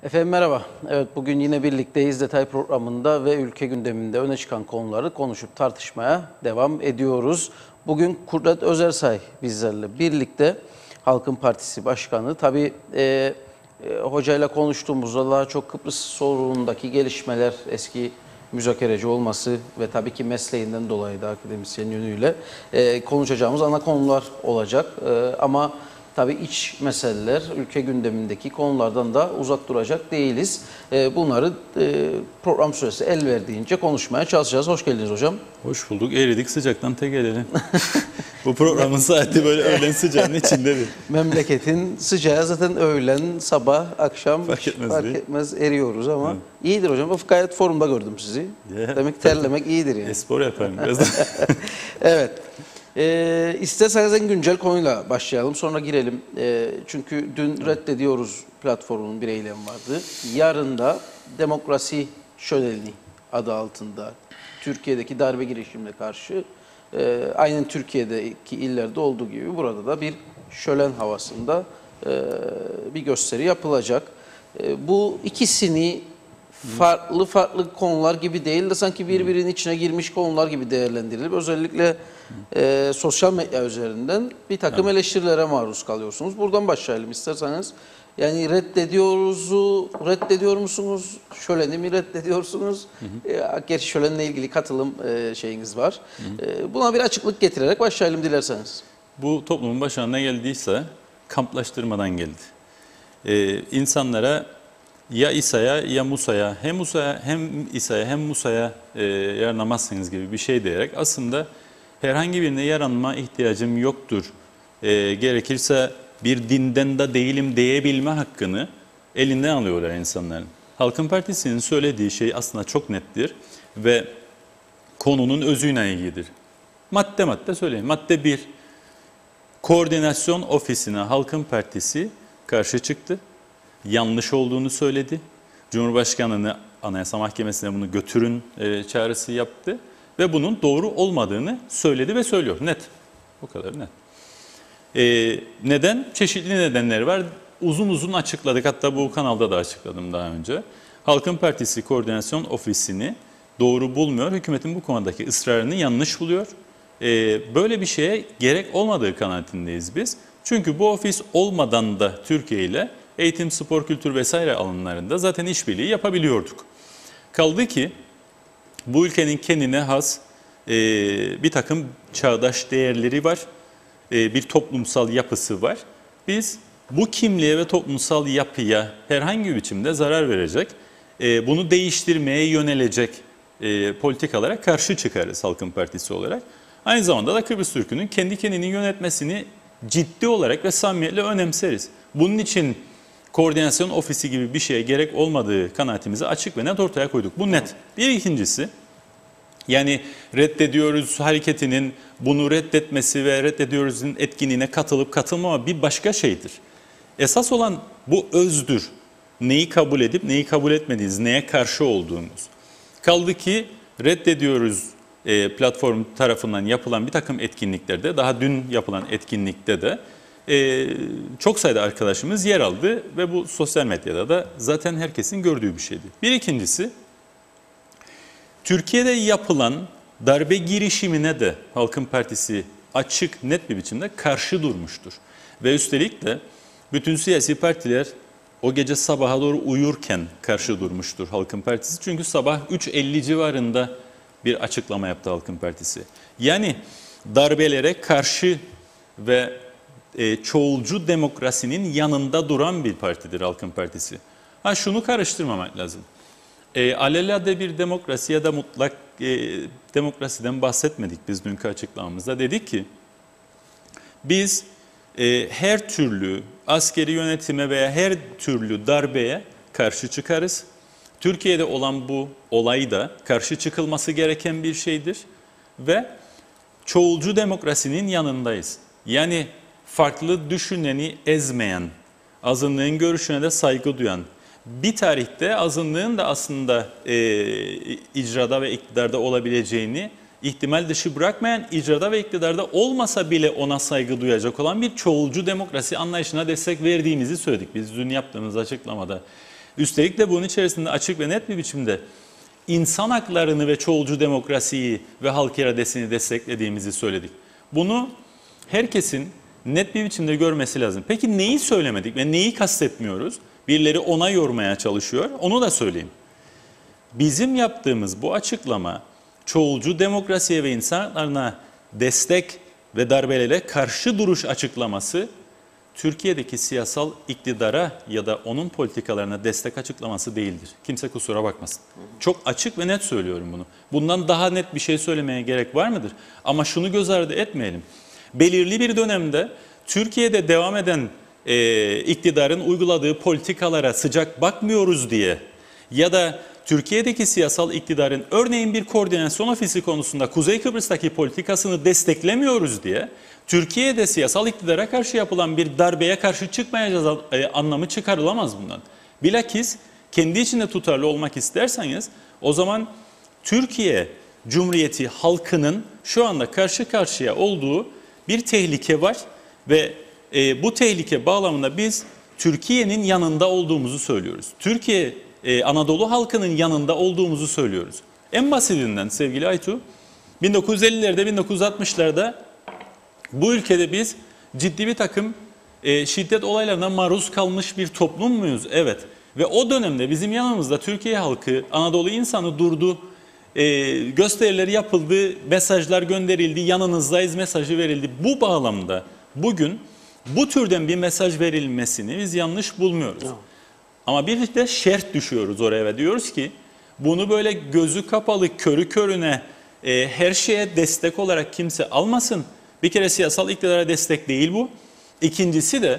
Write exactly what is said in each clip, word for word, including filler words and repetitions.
Efendim merhaba. Evet, bugün yine birlikteyiz. Detay programında ve ülke gündeminde öne çıkan konuları konuşup tartışmaya devam ediyoruz. Bugün Kudret Özersay bizlerle birlikte, Halkın Partisi Başkanı. Tabii e, e, hocayla konuştuğumuzda daha çok Kıbrıs sorunundaki gelişmeler, eski müzakereci olması ve tabii ki mesleğinden dolayı da akademisyen yönüyle e, konuşacağımız ana konular olacak. E, ama tabii iç meseleler, ülke gündemindeki konulardan da uzak duracak değiliz. Bunları program süresi el verdiğince konuşmaya çalışacağız. Hoş geldiniz hocam. Hoş bulduk. Eridik sıcaktan tek gelelim. Bu programın saati böyle öğlen sıcağının içindedir. Memleketin sıcağı zaten öğlen, sabah, akşam fark etmez, fark etmez eriyoruz ama Hı. iyidir hocam. Of, gayet formda gördüm sizi. Yeah. Demek terlemek iyidir yani. Espor yaparım biraz. Evet. Ee, isterseniz en güncel konuyla başlayalım, sonra girelim. Ee, çünkü dün reddediyoruz platformunun bir eylemi vardı. Yarın da demokrasi şöleni adı altında Türkiye'deki darbe girişimine karşı e, aynen Türkiye'deki illerde olduğu gibi burada da bir şölen havasında e, bir gösteri yapılacak. E, bu ikisini farklı farklı konular gibi değil de sanki birbirinin içine girmiş konular gibi değerlendirilip özellikle e, sosyal medya üzerinden bir takım evet. eleştirilere maruz kalıyorsunuz. Buradan başlayalım isterseniz. Yani reddediyoruzu, reddediyor musunuz? Şöleni mi reddediyorsunuz? Hı hı. E, gerçi şölenle ilgili katılım e, şeyiniz var. Hı hı. E, buna bir açıklık getirerek başlayalım dilerseniz. Bu toplumun başına ne geldiyse kamplaştırmadan geldi. Ee, insanlara ya İsa'ya ya Musa'ya, hem Musa'ya hem İsa'ya hem Musa'ya e, yaranamazsınız gibi bir şey diyerek aslında herhangi birine yaranma ihtiyacım yoktur. E, gerekirse bir dinden de değilim diyebilme hakkını elinden alıyorlar insanların. Halkın Partisi'nin söylediği şey aslında çok nettir ve konunun özüyle ilgilidir. Madde madde söyleyeyim. Madde bir, Koordinasyon Ofisi'ne Halkın Partisi karşı çıktı. Yanlış olduğunu söyledi. Cumhurbaşkanı'nı Anayasa Mahkemesi'ne bunu götürün e, çağrısı yaptı. Ve bunun doğru olmadığını söyledi ve söylüyor. Net. Bu kadar net. E, neden? Çeşitli nedenleri var. Uzun uzun açıkladık. Hatta bu kanalda da açıkladım daha önce. Halkın Partisi Koordinasyon Ofisi'ni doğru bulmuyor. Hükümetin bu konudaki ısrarını yanlış buluyor. E, böyle bir şeye gerek olmadığı kanaatindeyiz biz. Çünkü bu ofis olmadan da Türkiye ile eğitim, spor, kültür vesaire alanlarında zaten işbirliği yapabiliyorduk. Kaldı ki bu ülkenin kendine has e, bir takım çağdaş değerleri var, e, bir toplumsal yapısı var. Biz bu kimliğe ve toplumsal yapıya herhangi bir biçimde zarar verecek, e, bunu değiştirmeye yönelecek e, politikalara karşı çıkarız Halkın Partisi olarak. Aynı zamanda da Kıbrıs Türk'ünün kendi kendini yönetmesini ciddi olarak ve samimiyetle önemseriz. Bunun için koordinasyon ofisi gibi bir şeye gerek olmadığı kanaatimizi açık ve net ortaya koyduk. Bu net. Bir ikincisi, yani reddediyoruz hareketinin bunu reddetmesi ve reddediyoruz'un etkinliğine katılıp katılmama bir başka şeydir. Esas olan bu özdür. Neyi kabul edip neyi kabul etmediğiniz, neye karşı olduğumuz. Kaldı ki reddediyoruz e, platform tarafından yapılan bir takım etkinliklerde, daha dün yapılan etkinlikte de Ee, çok sayıda arkadaşımız yer aldı ve bu sosyal medyada da zaten herkesin gördüğü bir şeydi. Bir ikincisi, Türkiye'de yapılan darbe girişimine de Halkın Partisi açık, net bir biçimde karşı durmuştur. Ve üstelik de bütün siyasi partiler o gece sabaha doğru uyurken karşı durmuştur Halkın Partisi. Çünkü sabah üç elli civarında bir açıklama yaptı Halkın Partisi. Yani darbelere karşı ve E, çoğulcu demokrasinin yanında duran bir partidir Halkın Partisi. Ha, şunu karıştırmamak lazım. E, alelade bir demokrasi ya da mutlak e, demokrasiden bahsetmedik biz dünkü açıklamamızda. Dedik ki biz e, her türlü askeri yönetime veya her türlü darbeye karşı çıkarız. Türkiye'de olan bu olay da karşı çıkılması gereken bir şeydir ve çoğulcu demokrasinin yanındayız. Yani farklı düşüneni ezmeyen, azınlığın görüşüne de saygı duyan, bir tarihte azınlığın da aslında e, icrada ve iktidarda olabileceğini ihtimal dışı bırakmayan, icrada ve iktidarda olmasa bile ona saygı duyacak olan bir çoğulcu demokrasi anlayışına destek verdiğimizi söyledik. Biz dün yaptığımız açıklamada Üstelik de bunun içerisinde açık ve net bir biçimde insan haklarını ve çoğulcu demokrasiyi ve halk iradesini desteklediğimizi söyledik. Bunu herkesin net bir biçimde görmesi lazım. Peki neyi söylemedik ve neyi kastetmiyoruz? Birileri ona yormaya çalışıyor. Onu da söyleyeyim. Bizim yaptığımız bu açıklama çoğulcu demokrasiye ve insan haklarına destek ve darbelere karşı duruş açıklaması Türkiye'deki siyasal iktidara ya da onun politikalarına destek açıklaması değildir. Kimse kusura bakmasın. Çok açık ve net söylüyorum bunu. Bundan daha net bir şey söylemeye gerek var mıdır? Ama şunu göz ardı etmeyelim. Belirli bir dönemde Türkiye'de devam eden e, iktidarın uyguladığı politikalara sıcak bakmıyoruz diye ya da Türkiye'deki siyasal iktidarın örneğin bir koordinasyon ofisi konusunda Kuzey Kıbrıs'taki politikasını desteklemiyoruz diye Türkiye'de siyasal iktidara karşı yapılan bir darbeye karşı çıkmayacağız e, anlamı çıkarılamaz bundan. Bilakis kendi içinde tutarlı olmak isterseniz o zaman Türkiye Cumhuriyeti halkının şu anda karşı karşıya olduğu bir tehlike var ve e, bu tehlike bağlamında biz Türkiye'nin yanında olduğumuzu söylüyoruz. Türkiye e, Anadolu halkının yanında olduğumuzu söylüyoruz. En basitinden sevgili Aytu, bin dokuz yüz ellilerde bin dokuz yüz altmışlarda bu ülkede biz ciddi bir takım e, şiddet olaylarına maruz kalmış bir toplum muyuz? Evet. Ve o dönemde bizim yanımızda Türkiye halkı, Anadolu insanı durdu, e, gösterileri yapıldı, mesajlar gönderildi, yanınızdayız mesajı verildi. Bu bağlamda bugün bu türden bir mesaj verilmesini biz yanlış bulmuyoruz. Evet. Ama bir de şert düşüyoruz oraya ve diyoruz ki bunu böyle gözü kapalı, körü körüne e, her şeye destek olarak kimse almasın. Bir kere siyasal iktidara destek değil bu. İkincisi de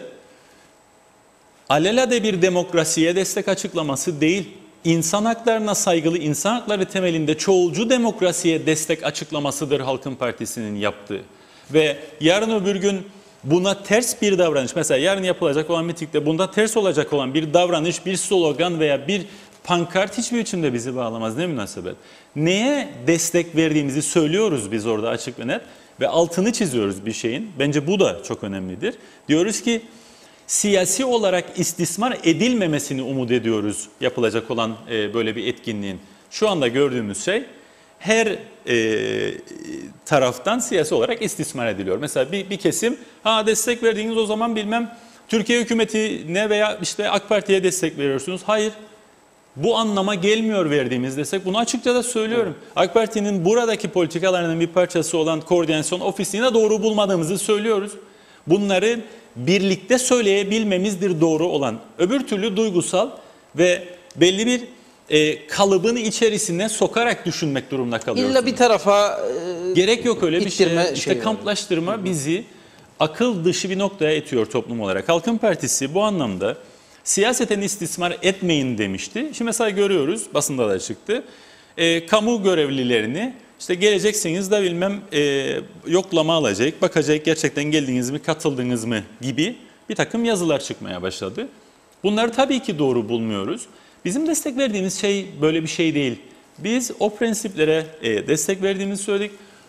alelade bir demokrasiye destek açıklaması değil. İnsan haklarına saygılı, insan hakları temelinde çoğulcu demokrasiye destek açıklamasıdır Halkın Partisi'nin yaptığı. Ve yarın öbür gün buna ters bir davranış, mesela yarın yapılacak olan mitingde bunda ters olacak olan bir davranış, bir slogan veya bir pankart hiçbir biçimde bizi bağlamaz. Ne münasebet. Neye destek verdiğimizi söylüyoruz biz orada açık ve net ve altını çiziyoruz bir şeyin. Bence bu da çok önemlidir. Diyoruz ki siyasi olarak istismar edilmemesini umut ediyoruz yapılacak olan e, böyle bir etkinliğin. Şu anda gördüğümüz şey her e, taraftan siyasi olarak istismar ediliyor. Mesela bir, bir kesim ha destek verdiğiniz o zaman bilmem Türkiye hükümetine veya işte AK Parti'ye destek veriyorsunuz. Hayır. Bu anlama gelmiyor verdiğimiz destek. Bunu açıkça da söylüyorum. Evet. AK Parti'nin buradaki politikalarının bir parçası olan koordinasyon ofisine doğru bulmadığımızı söylüyoruz. Bunları birlikte söyleyebilmemizdir doğru olan. Öbür türlü duygusal ve belli bir e, kalıbın içerisine sokarak düşünmek durumunda kalıyorsunuz. İlla bir tarafa e, gerek yok öyle bir şey. İşte şey kamplaştırma var. Bizi akıl dışı bir noktaya itiyor toplum olarak. Halkın Partisi bu anlamda siyaseten istismar etmeyin demişti. Şimdi mesela görüyoruz, basında da çıktı. E, kamu görevlilerini işte geleceksiniz de bilmem e, yoklama alacak, bakacak gerçekten geldiniz mi, katıldınız mı gibi bir takım yazılar çıkmaya başladı. Bunları tabii ki doğru bulmuyoruz. Bizim destek verdiğimiz şey böyle bir şey değil. Biz o prensiplere e, destek verdiğimizi söyledik.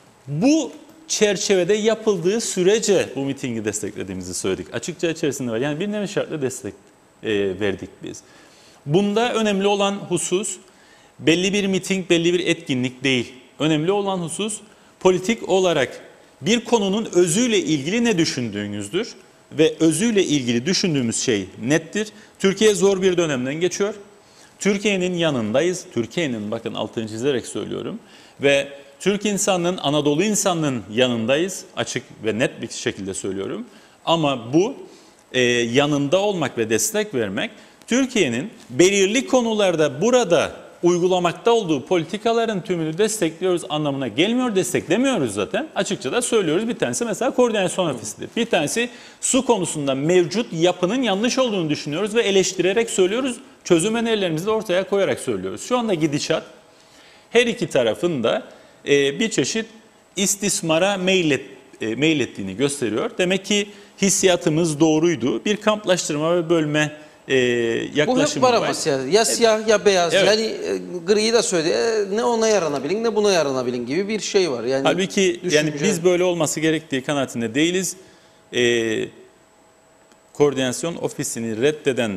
Bu çerçevede yapıldığı sürece bu mitingi desteklediğimizi söyledik. Açıkça içerisinde var. Yani bir nevi şartlı destek E, verdik biz. Bunda önemli olan husus belli bir miting, belli bir etkinlik değil. Önemli olan husus politik olarak bir konunun özüyle ilgili ne düşündüğünüzdür ve özüyle ilgili düşündüğümüz şey nettir. Türkiye zor bir dönemden geçiyor. Türkiye'nin yanındayız. Türkiye'nin, bakın altını çizerek söylüyorum ve Türk insanının, Anadolu insanının yanındayız. Açık ve net bir şekilde söylüyorum. Ama bu Ee, yanında olmak ve destek vermek Türkiye'nin belirli konularda burada uygulamakta olduğu politikaların tümünü destekliyoruz anlamına gelmiyor. Desteklemiyoruz zaten. Açıkça da söylüyoruz. Bir tanesi mesela koordinasyon ofisidir. Bir tanesi su konusunda mevcut yapının yanlış olduğunu düşünüyoruz ve eleştirerek söylüyoruz. Çözüm önerilerimizi de ortaya koyarak söylüyoruz. Şu anda gidişat her iki tarafın da e, bir çeşit istismara meylet, e, meylettiğini gösteriyor. Demek ki hissiyatımız doğruydu. Bir kamplaştırma ve bölme e, yaklaşımı bu hep var. var. Ama siyasi. Ya siyah ya beyaz. Evet. Yani e, griyi de söyledi. E, ne ona yaranabilin ne buna yaranabilin gibi bir şey var. Yani halbuki düşünce... yani biz böyle olması gerektiği kanaatinde değiliz. E, koordinasyon ofisini reddeden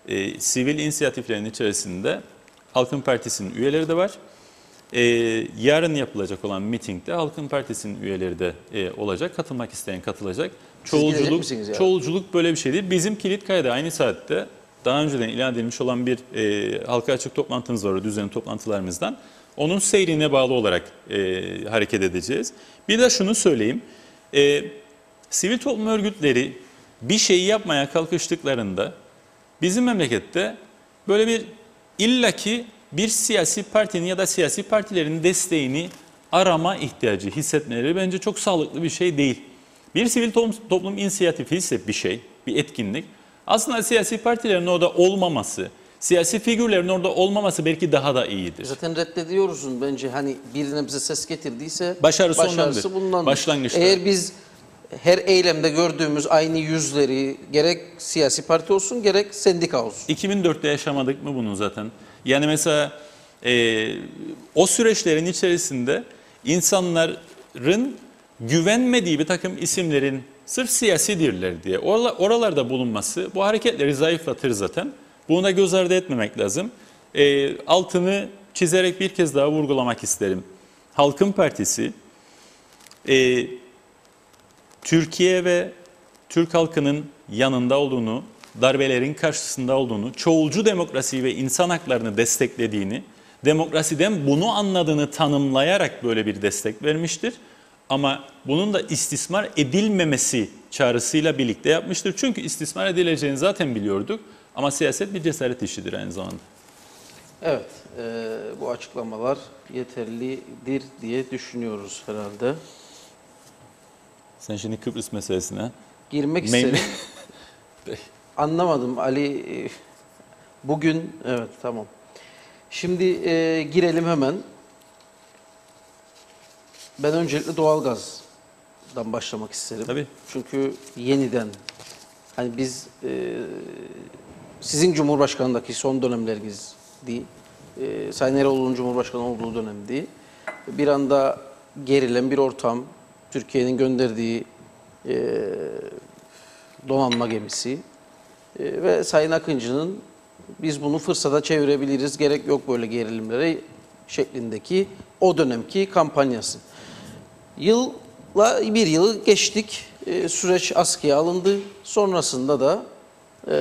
E, sivil inisiyatiflerin içerisinde Halkın Partisi'nin üyeleri de var. E, yarın yapılacak olan mitingde Halkın Partisi'nin üyeleri de e, olacak. Katılmak isteyen katılacak. Çoğulculuk, çoğulculuk böyle bir şey değil. Bizim Kilitkaya'da aynı saatte daha önceden ilan edilmiş olan bir e, halka açık toplantımız var, düzenli toplantılarımızdan. Onun seyrine bağlı olarak e, hareket edeceğiz. Bir de şunu söyleyeyim. E, sivil toplum örgütleri bir şeyi yapmaya kalkıştıklarında bizim memlekette böyle bir illaki bir siyasi partinin ya da siyasi partilerin desteğini arama ihtiyacı hissetmeleri bence çok sağlıklı bir şey değil. Bir sivil toplum, toplum inisiyatifi ise bir şey, bir etkinlik. Aslında siyasi partilerin orada olmaması, siyasi figürlerin orada olmaması belki daha da iyidir. Zaten reddediyoruz bence, hani birine bize ses getirdiyse başarısı, başarısı bundandır. Başlangıçta. Eğer biz her eylemde gördüğümüz aynı yüzleri gerek siyasi parti olsun gerek sendika olsun. iki bin dörtte yaşamadık mı bunu zaten? Yani mesela e, o süreçlerin içerisinde insanların güvenmediği bir takım isimlerin sırf siyasidirler diye oralarda bulunması bu hareketleri zayıflatır zaten. Buna göz ardı etmemek lazım. E, altını çizerek bir kez daha vurgulamak isterim. Halkın Partisi e, Türkiye ve Türk halkının yanında olduğunu, darbelerin karşısında olduğunu, çoğulcu demokrasi ve insan haklarını desteklediğini, demokrasiden bunu anladığını tanımlayarak böyle bir destek vermiştir. Ama bunun da istismar edilmemesi çağrısıyla birlikte yapmıştır. Çünkü istismar edileceğini zaten biliyorduk. Ama siyaset bir cesaret işidir aynı zamanda. Evet, e, bu açıklamalar yeterlidir diye düşünüyoruz herhalde. Sen şimdi Kıbrıs meselesine girmek isterim. Anlamadım Ali. Bugün evet tamam. Şimdi e, girelim hemen. Ben öncelikle doğalgazdan başlamak isterim. Tabii. Çünkü yeniden hani biz e, sizin Cumhurbaşkanı'ndaki son dönemleriniz değil, e, Sayın Eroğlu'nun Cumhurbaşkanı olduğu dönemdi. Bir anda gerilen bir ortam, Türkiye'nin gönderdiği e, donanma gemisi e, ve Sayın Akıncı'nın biz bunu fırsata çevirebiliriz, gerek yok böyle gerilimlere şeklindeki o dönemki kampanyası. Yılla bir yılı geçtik, e, süreç askıya alındı. Sonrasında da e,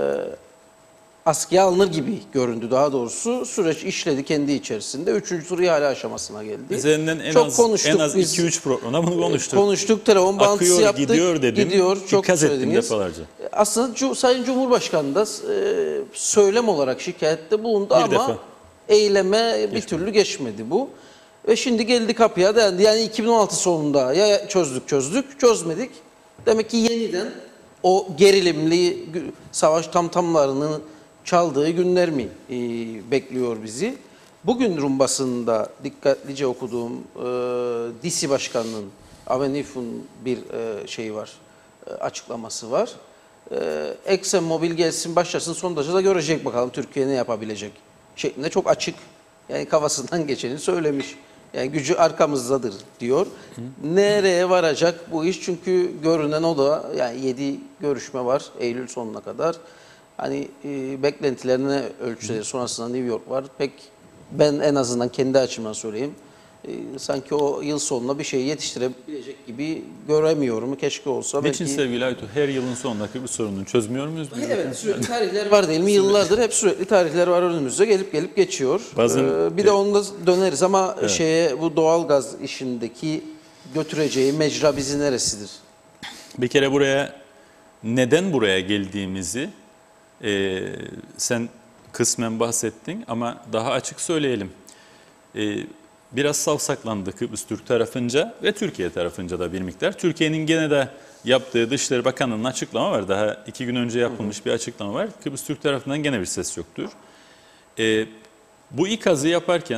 askıya alınır gibi göründü daha doğrusu. Süreç işledi kendi içerisinde. Üçüncü tur ihale aşamasına geldi. Üzerinden en çok az konuştuk en az biz. iki üç programda bunu konuştuk. Konuştuk, telefon bağlantısı Akıyor, yaptık. gidiyor dedim. Gidiyor, çok İkaz ettim söylediniz. defalarca. Aslında Sayın Cumhurbaşkanı da e, söylem olarak şikayette bulundu Bir ama defa. eyleme bir Geçmedi. türlü geçmedi bu. Ve şimdi geldi kapıya dayandı. Yani iki bin on altı sonunda ya çözdük çözdük çözmedik. Demek ki yeniden o gerilimli savaş tamtamlarının çaldığı günler mi e, bekliyor bizi? Bugün Rum basınında dikkatlice okuduğum e, D C Başkanı'nın Avenif'un bir e, şeyi var, e, açıklaması var. E, ExxonMobil gelsin başlasın sondajı da görecek bakalım Türkiye ne yapabilecek şeklinde çok açık. Yani kafasından geçeni söylemiş. Yani gücü arkamızdadır diyor. Hı. Nereye varacak bu iş? Çünkü görünen o da yani yedi görüşme var Eylül sonuna kadar. Hani e, beklentilerine ölçüleri sonrasında New York var. Pek ben en azından kendi açımdan söyleyeyim. E, sanki o yıl sonuna bir şey yetiştirebilecek gibi göremiyorum. Keşke olsa. Niçin belki... sevgili Aytu her yılın sonundaki bu sorununu çözmüyor muyuz? Evet, sürekli tarihler var değil mi? Yıllardır hep sürekli tarihler var önümüzde, gelip gelip geçiyor. Bazen, ee, bir de onda döneriz ama evet. şeye bu doğalgaz işindeki götüreceği mecra bizi neresidir? Bir kere buraya neden buraya geldiğimizi e, sen kısmen bahsettin ama daha açık söyleyelim. E, biraz savsaklandı Kıbrıs Türk tarafınca ve Türkiye tarafınca da bir miktar. Türkiye'nin gene de yaptığı Dışişleri Bakanlığı'nın açıklama var. Daha iki gün önce yapılmış hı hı. bir açıklama var. Kıbrıs Türk tarafından gene bir ses yoktur. E, bu ikazı yaparken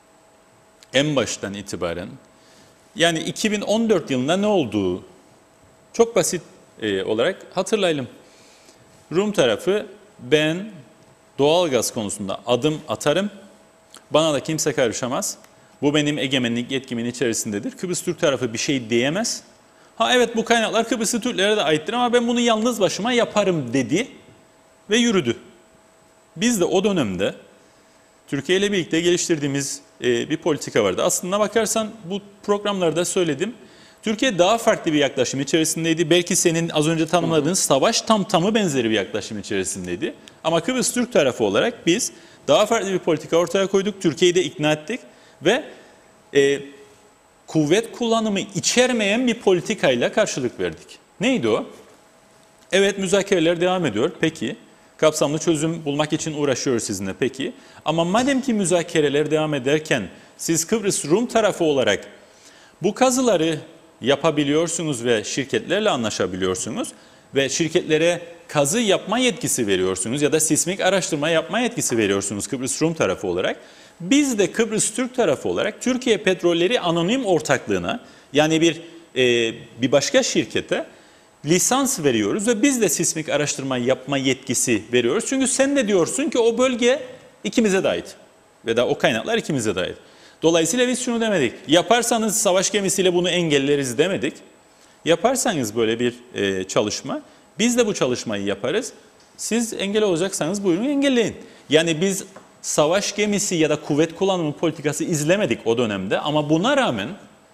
en baştan itibaren yani iki bin on dört yılında ne olduğu çok basit e, olarak hatırlayalım. Rum tarafı ben doğalgaz konusunda adım atarım. Bana da kimse karışamaz. Bu benim egemenlik yetkimin içerisindedir. Kıbrıs Türk tarafı bir şey diyemez. Ha evet bu kaynaklar Kıbrıslı Türklere de aittir ama ben bunu yalnız başıma yaparım dedi ve yürüdü. Biz de o dönemde Türkiye ile birlikte geliştirdiğimiz e, bir politika vardı. Aslına bakarsan bu programlarda söyledim. Türkiye daha farklı bir yaklaşım içerisindeydi. Belki senin az önce tanımladığın savaş tam tamı benzeri bir yaklaşım içerisindeydi. Ama Kıbrıs Türk tarafı olarak biz daha farklı bir politika ortaya koyduk. Türkiye'yi de ikna ettik ve e, kuvvet kullanımı içermeyen bir politikayla karşılık verdik. Neydi o? Evet, müzakereler devam ediyor. Peki. Kapsamlı çözüm bulmak için uğraşıyoruz sizinle. Peki. Ama madem ki müzakereler devam ederken siz Kıbrıs Rum tarafı olarak bu kazıları yapabiliyorsunuz ve şirketlerle anlaşabiliyorsunuz ve şirketlere kazı yapma yetkisi veriyorsunuz ya da sismik araştırma yapma yetkisi veriyorsunuz Kıbrıs Rum tarafı olarak. Biz de Kıbrıs Türk tarafı olarak Türkiye Petrolleri Anonim Ortaklığı'na, yani bir e, bir başka şirkete lisans veriyoruz ve biz de sismik araştırma yapma yetkisi veriyoruz. Çünkü sen de diyorsun ki o bölge ikimize de ait ve da o kaynaklar ikimize de ait. Dolayısıyla biz şunu demedik. Yaparsanız savaş gemisiyle bunu engelleriz demedik. Yaparsanız böyle bir e, çalışma, biz de bu çalışmayı yaparız. Siz engel olacaksanız buyurun engelleyin. Yani biz savaş gemisi ya da kuvvet kullanımı politikası izlemedik o dönemde ama buna rağmen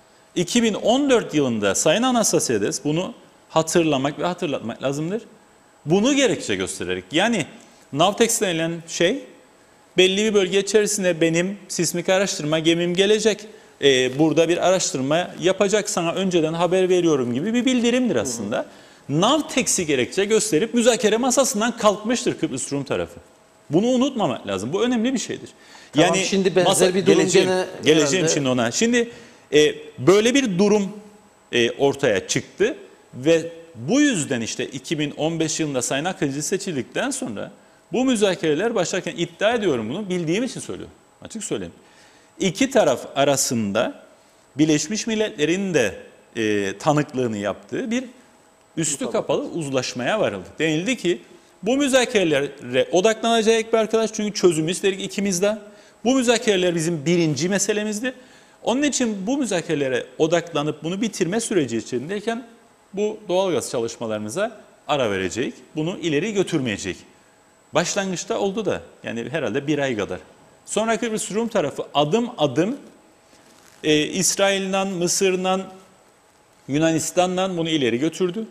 iki bin on dört yılında Sayın Anastasiades bunu hatırlamak ve hatırlatmak lazımdır. Bunu gerekçe göstererek, yani Navtex denilen şey, belli bir bölge içerisinde benim sismik araştırma gemim gelecek, ee, burada bir araştırma yapacak, sana önceden haber veriyorum gibi bir bildirimdir aslında. Hı hı. Navtex'i gerekçe gösterip müzakere masasından kalkmıştır Kıbrıs Rum tarafı. Bunu unutmamak lazım. Bu önemli bir şeydir. Tamam, yani şimdi benzer masa, bir durum geleceğim, gene geleceğim herhalde. şimdi ona. Şimdi e, böyle bir durum e, ortaya çıktı ve bu yüzden işte iki bin on beş yılında Sayın Akıncı seçildikten sonra bu müzakereler başlarken, iddia ediyorum bunu, bildiğim için söylüyorum. Açık söyleyeyim. İki taraf arasında Birleşmiş Milletler'in de e, tanıklığını yaptığı bir üstü kapalı uzlaşmaya varıldı. Denildi ki bu müzakerelere odaklanacak bir arkadaş, çünkü çözümü istedik ikimiz de. Bu müzakereler bizim birinci meselemizdi. Onun için bu müzakerelere odaklanıp bunu bitirme süreci içindeyken bu doğalgaz çalışmalarımıza ara verecek, bunu ileri götürmeyecek. Başlangıçta oldu da, yani herhalde bir ay kadar. Sonra Kıbrıs Rum tarafı adım adım e, İsrail'den, Mısır'dan, Yunanistan'dan bunu ileri götürdü.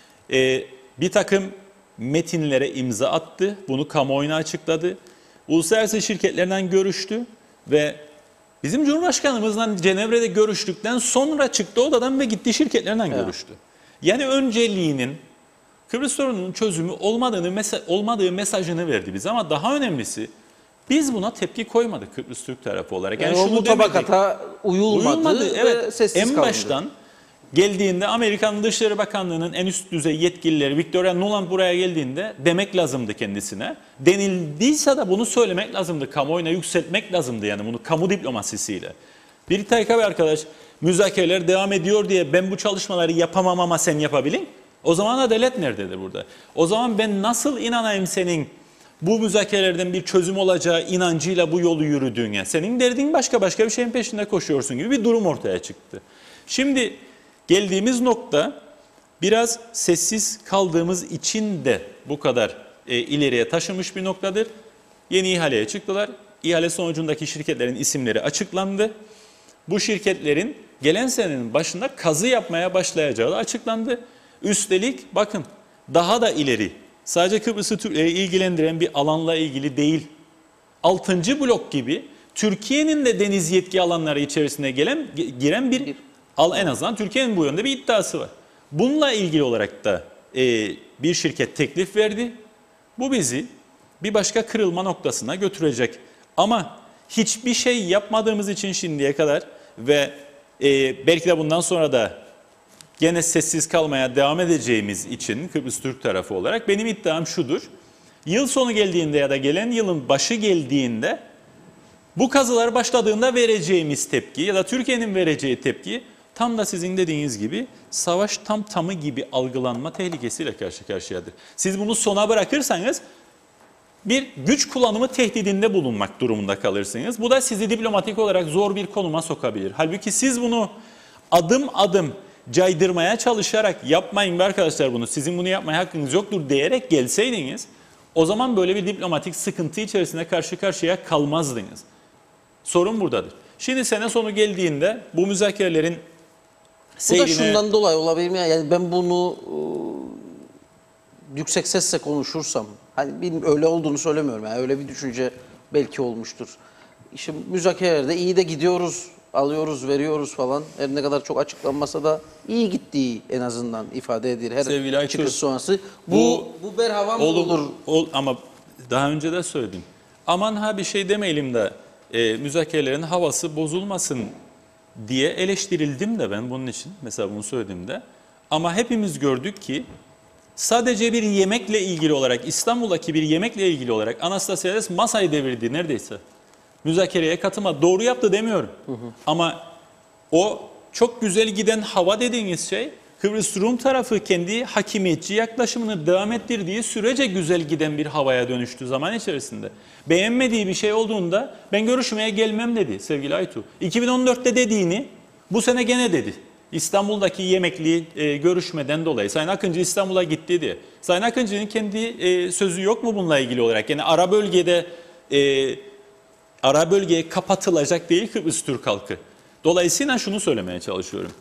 E, bir takım metinlere imza attı, bunu kamuoyuna açıkladı. Uluslararası şirketlerden görüştü ve bizim Cumhurbaşkanımızla Cenevre'de görüştükten sonra çıktı odadan ve gitti şirketlerden ya. görüştü. Yani önceliğinin Kıbrıs sorununun çözümü olmadığını, mesa olmadığı mesajını verdi bize, ama daha önemlisi biz buna tepki koymadık Kıbrıs Türk tarafı olarak. Yani, yani o mutabakata uyulmadı, uyulmadı. Evet, sessiz en kaldı. baştan geldiğinde Amerikan Dışişleri Bakanlığı'nın en üst düzey yetkilileri Victoria Nuland buraya geldiğinde demek lazımdı kendisine. Denildiyse de bunu söylemek lazımdı, kamuoyuna yükseltmek lazımdı, yani bunu kamu diplomasisiyle. Bir T K B arkadaş müzakereler devam ediyor diye ben bu çalışmaları yapamam ama sen yapabilin. O zaman adalet nerededir burada? O zaman ben nasıl inanayım senin bu müzakerelerden bir çözüm olacağı inancıyla bu yolu yürüdüğüne? Senin derdin başka, başka bir şeyin peşinde koşuyorsun gibi bir durum ortaya çıktı. Şimdi geldiğimiz nokta biraz sessiz kaldığımız için de bu kadar e, ileriye taşınmış bir noktadır. Yeni ihaleye çıktılar. İhale sonucundaki şirketlerin isimleri açıklandı. Bu şirketlerin gelen senenin başında kazı yapmaya başlayacağı da açıklandı. Üstelik bakın daha da ileri, sadece Kıbrıs'ı ilgilendiren bir alanla ilgili değil, altıncı blok gibi Türkiye'nin de deniz yetki alanları içerisine gelen giren bir al, en azından Türkiye'nin bu yönde bir iddiası var. Bununla ilgili olarak da e, bir şirket teklif verdi. Bu bizi bir başka kırılma noktasına götürecek. Ama hiçbir şey yapmadığımız için şimdiye kadar ve e, belki de bundan sonra da gene sessiz kalmaya devam edeceğimiz için Kıbrıs Türk tarafı olarak benim iddiam şudur. Yıl sonu geldiğinde ya da gelen yılın başı geldiğinde bu kazılar başladığında vereceğimiz tepki ya da Türkiye'nin vereceği tepki tam da sizin dediğiniz gibi savaş tam tamı gibi algılanma tehlikesiyle karşı karşıyadır. Siz bunu sona bırakırsanız bir güç kullanımı tehdidinde bulunmak durumunda kalırsınız. Bu da sizi diplomatik olarak zor bir konuma sokabilir. Halbuki siz bunu adım adım caydırmaya çalışarak yapmayın be arkadaşlar bunu, sizin bunu yapmaya hakkınız yoktur diyerek gelseydiniz O zaman böyle bir diplomatik sıkıntı içerisinde karşı karşıya kalmazdınız. Sorun buradadır. Şimdi sene sonu geldiğinde bu müzakerelerin seyrine... Bu da şundan dolayı olabilir mi? Yani ben bunu e, yüksek sesle konuşursam, hani benim öyle olduğunu söylemiyorum. Yani öyle bir düşünce belki olmuştur. Şimdi müzakerelerde iyi de gidiyoruz, alıyoruz, veriyoruz falan. Her ne kadar çok açıklanmasa da iyi gittiği en azından ifade edilir. Her Sevgili Aytur, çıkış sonrası. Bu, bu bu berhavan olur, olur. Ol, ama daha önce de söyledim. Aman ha bir şey demeyelim de e, müzakerelerin havası bozulmasın diye eleştirildim de ben bunun için. Mesela bunu söylediğimde. Ama hepimiz gördük ki sadece bir yemekle ilgili olarak, İstanbul'daki bir yemekle ilgili olarak Anastasiades masayı devirdi neredeyse. Müzakereye katılma. Doğru yaptı demiyorum. Hı hı. Ama o çok güzel giden hava dediğiniz şey Kıbrıs Rum tarafı kendi hakimiyetçi yaklaşımını devam ettirdiği sürece güzel giden bir havaya dönüştü zaman içerisinde. Beğenmediği bir şey olduğunda ben görüşmeye gelmem dedi sevgili Aytu. iki bin on dörtte dediğini bu sene gene dedi. İstanbul'daki yemekli e, görüşmeden dolayı. Sayın Akıncı İstanbul'a gitti diye. Sayın Akıncı'nın kendi e, sözü yok mu bununla ilgili olarak? Yani ara bölgede e, ara bölgeye kapatılacak değil Kıbrıs Türk halkı. Dolayısıyla şunu söylemeye çalışıyorum.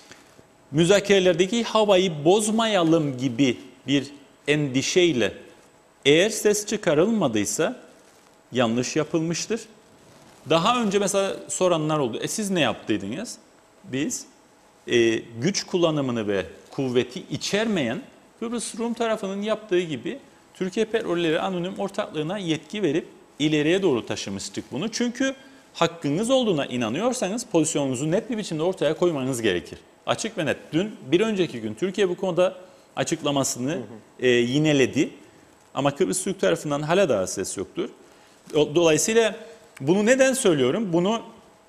Müzakerelerdeki havayı bozmayalım gibi bir endişeyle eğer ses çıkarılmadıysa yanlış yapılmıştır. Daha önce mesela soranlar oldu. E siz ne yaptıydınız? Biz e, güç kullanımını ve kuvveti içermeyen Kıbrıs Rum tarafının yaptığı gibi Türkiye Petrolleri Anonim Ortaklığı'na yetki verip ileriye doğru taşımıştık bunu. Çünkü hakkınız olduğuna inanıyorsanız pozisyonunuzu net bir biçimde ortaya koymanız gerekir. Açık ve net. Dün bir önceki gün Türkiye bu konuda açıklamasını hı hı. E, yineledi. Ama Kıbrıs Türk tarafından hala daha ses yoktur. Dolayısıyla bunu neden söylüyorum? Bunu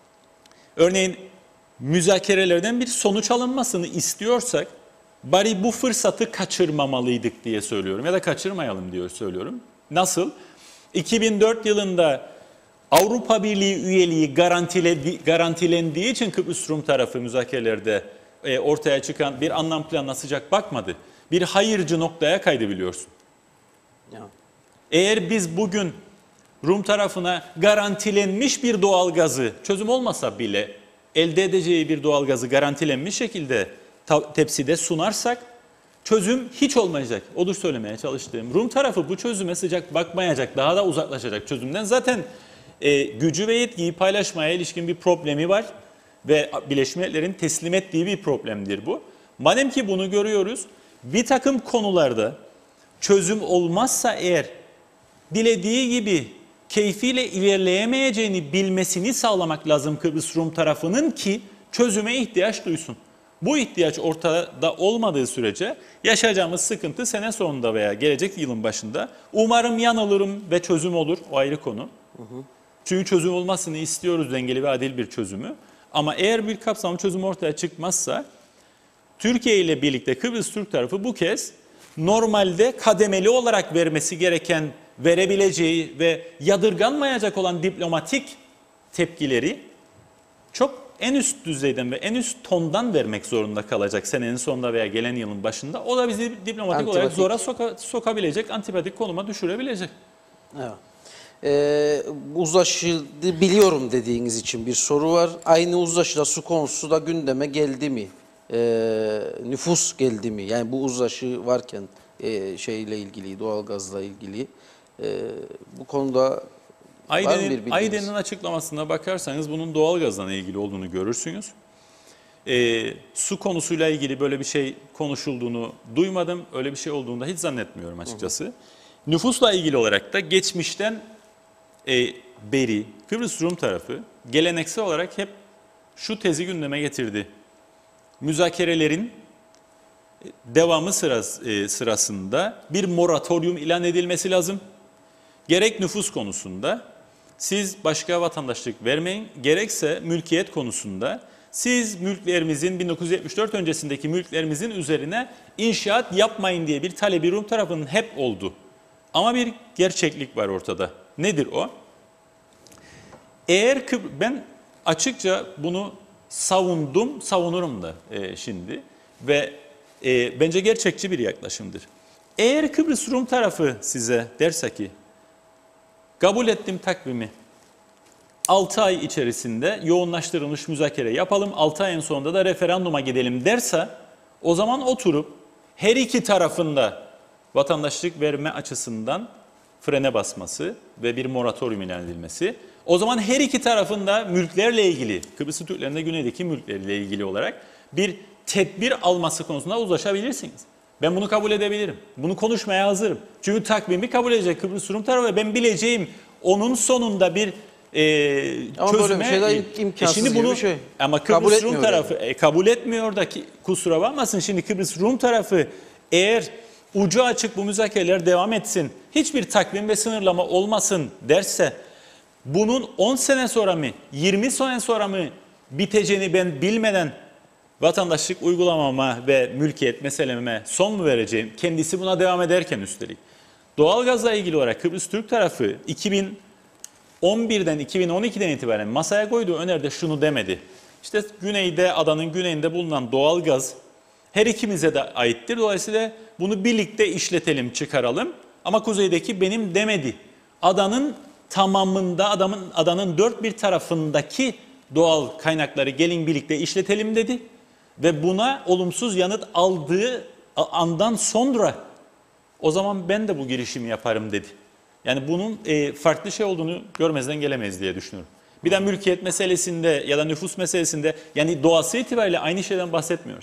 örneğin müzakerelerden bir sonuç alınmasını istiyorsak bari bu fırsatı kaçırmamalıydık diye söylüyorum. Ya da kaçırmayalım diye söylüyorum. Nasıl? iki bin dört yılında Avrupa Birliği üyeliği garantilendiği için Kıbrıs Rum tarafı müzakerelerde e, ortaya çıkan bir anlam planına sıcak bakmadı. Bir hayırcı noktaya kaydı biliyorsun. Ya. Eğer biz bugün Rum tarafına garantilenmiş bir doğalgazı, çözüm olmasa bile elde edeceği bir doğalgazı garantilenmiş şekilde tepside sunarsak çözüm hiç olmayacak. Odur söylemeye çalıştığım. Rum tarafı bu çözüme sıcak bakmayacak, daha da uzaklaşacak çözümden. Zaten e, gücü ve yetkiyi paylaşmaya ilişkin bir problemi var ve Birleşmiş Milletler'in teslim ettiği bir problemdir bu. Madem ki bunu görüyoruz, bir takım konularda çözüm olmazsa eğer dilediği gibi keyfiyle ilerleyemeyeceğini bilmesini sağlamak lazım Kıbrıs Rum tarafının ki çözüme ihtiyaç duysun. Bu ihtiyaç ortada olmadığı sürece yaşayacağımız sıkıntı sene sonunda veya gelecek yılın başında umarım yanılırım ve çözüm olur, o ayrı konu. Hı hı. Çünkü çözüm olmasını istiyoruz, dengeli ve adil bir çözümü. Ama eğer bir kapsamlı çözüm ortaya çıkmazsa Türkiye ile birlikte Kıbrıs Türk tarafı bu kez normalde kademeli olarak vermesi gereken, verebileceği ve yadırganmayacak olan diplomatik tepkileri çok en üst düzeyden ve en üst tondan vermek zorunda kalacak senenin sonunda veya gelen yılın başında. O da bizi diplomatik antipatik olarak zora soka, sokabilecek, antipatik konuma düşürebilecek. Evet. Ee, uzlaşıldı biliyorum dediğiniz için bir soru var. Aynı uzlaşıda su konusu da gündeme geldi mi? Ee, nüfus geldi mi? Yani bu uzlaşı varken e, şeyle ilgili, doğalgazla ilgili e, bu konuda Ayden'in Ayden'in açıklamasına bakarsanız bunun doğalgazla ilgili olduğunu görürsünüz. E, su konusuyla ilgili böyle bir şey konuşulduğunu duymadım. Öyle bir şey olduğunu da hiç zannetmiyorum açıkçası. Hı hı. Nüfusla ilgili olarak da geçmişten e, beri Kıbrıs Rum tarafı geleneksel olarak hep şu tezi gündeme getirdi. Müzakerelerin devamı sırası, e, sırasında bir moratoryum ilan edilmesi lazım. Gerek nüfus konusunda siz başka vatandaşlık vermeyin, gerekse mülkiyet konusunda siz mülklerimizin bin dokuz yüz yetmiş dört öncesindeki mülklerimizin üzerine inşaat yapmayın diye bir talebi Rum tarafının hep oldu. Ama bir gerçeklik var ortada. Nedir o? Eğer ben açıkça bunu savundum, savunurum da e, şimdi ve e, bence gerçekçi bir yaklaşımdır. Eğer Kıbrıs Rum tarafı size derse ki kabul ettim takvimi, altı ay içerisinde yoğunlaştırılmış müzakere yapalım, altı ayın sonunda da referanduma gidelim derse, o zaman oturup her iki tarafında vatandaşlık verme açısından frene basması ve bir moratorium ilan edilmesi, o zaman her iki tarafında mülklerle ilgili, Kıbrıs Türklerinde güneydeki mülklerle ilgili olarak bir tedbir alması konusunda uzlaşabilirsiniz. Ben bunu kabul edebilirim. Bunu konuşmaya hazırım. Çünkü takvimi kabul edecek Kıbrıs Rum tarafı ve ben bileceğim onun sonunda bir e, ama çözüme... böyle bir şey de imkansız şimdi gibi bunu, bir şey. Ama Kabul Kıbrıs Rum etmiyor tarafı e, kabul etmiyor da ki, kusura bakmasın, şimdi Kıbrıs Rum tarafı eğer ucu açık bu müzakereler devam etsin, hiçbir takvim ve sınırlama olmasın derse, bunun on sene sonra mı, yirmi sene sonra mı biteceğini ben bilmeden vatandaşlık uygulamama ve mülkiyet meseleme son mu vereceğim? Kendisi buna devam ederken üstelik. Doğalgazla ilgili olarak Kıbrıs Türk tarafı iki bin on birden iki bin on ikiden itibaren masaya koyduğu öneride şunu demedi. İşte güneyde, adanın güneyinde bulunan doğalgaz her ikimize de aittir. Dolayısıyla bunu birlikte işletelim, çıkaralım. Ama kuzeydeki benim demedi. Adanın tamamında, adamın, adanın dört bir tarafındaki doğal kaynakları gelin birlikte işletelim dedi. Ve buna olumsuz yanıt aldığı andan sonra o zaman ben de bu girişimi yaparım dedi. Yani bunun e, farklı şey olduğunu görmezden gelemeyiz diye düşünüyorum. Bir de mülkiyet meselesinde ya da nüfus meselesinde, yani doğası itibariyle aynı şeyden bahsetmiyoruz.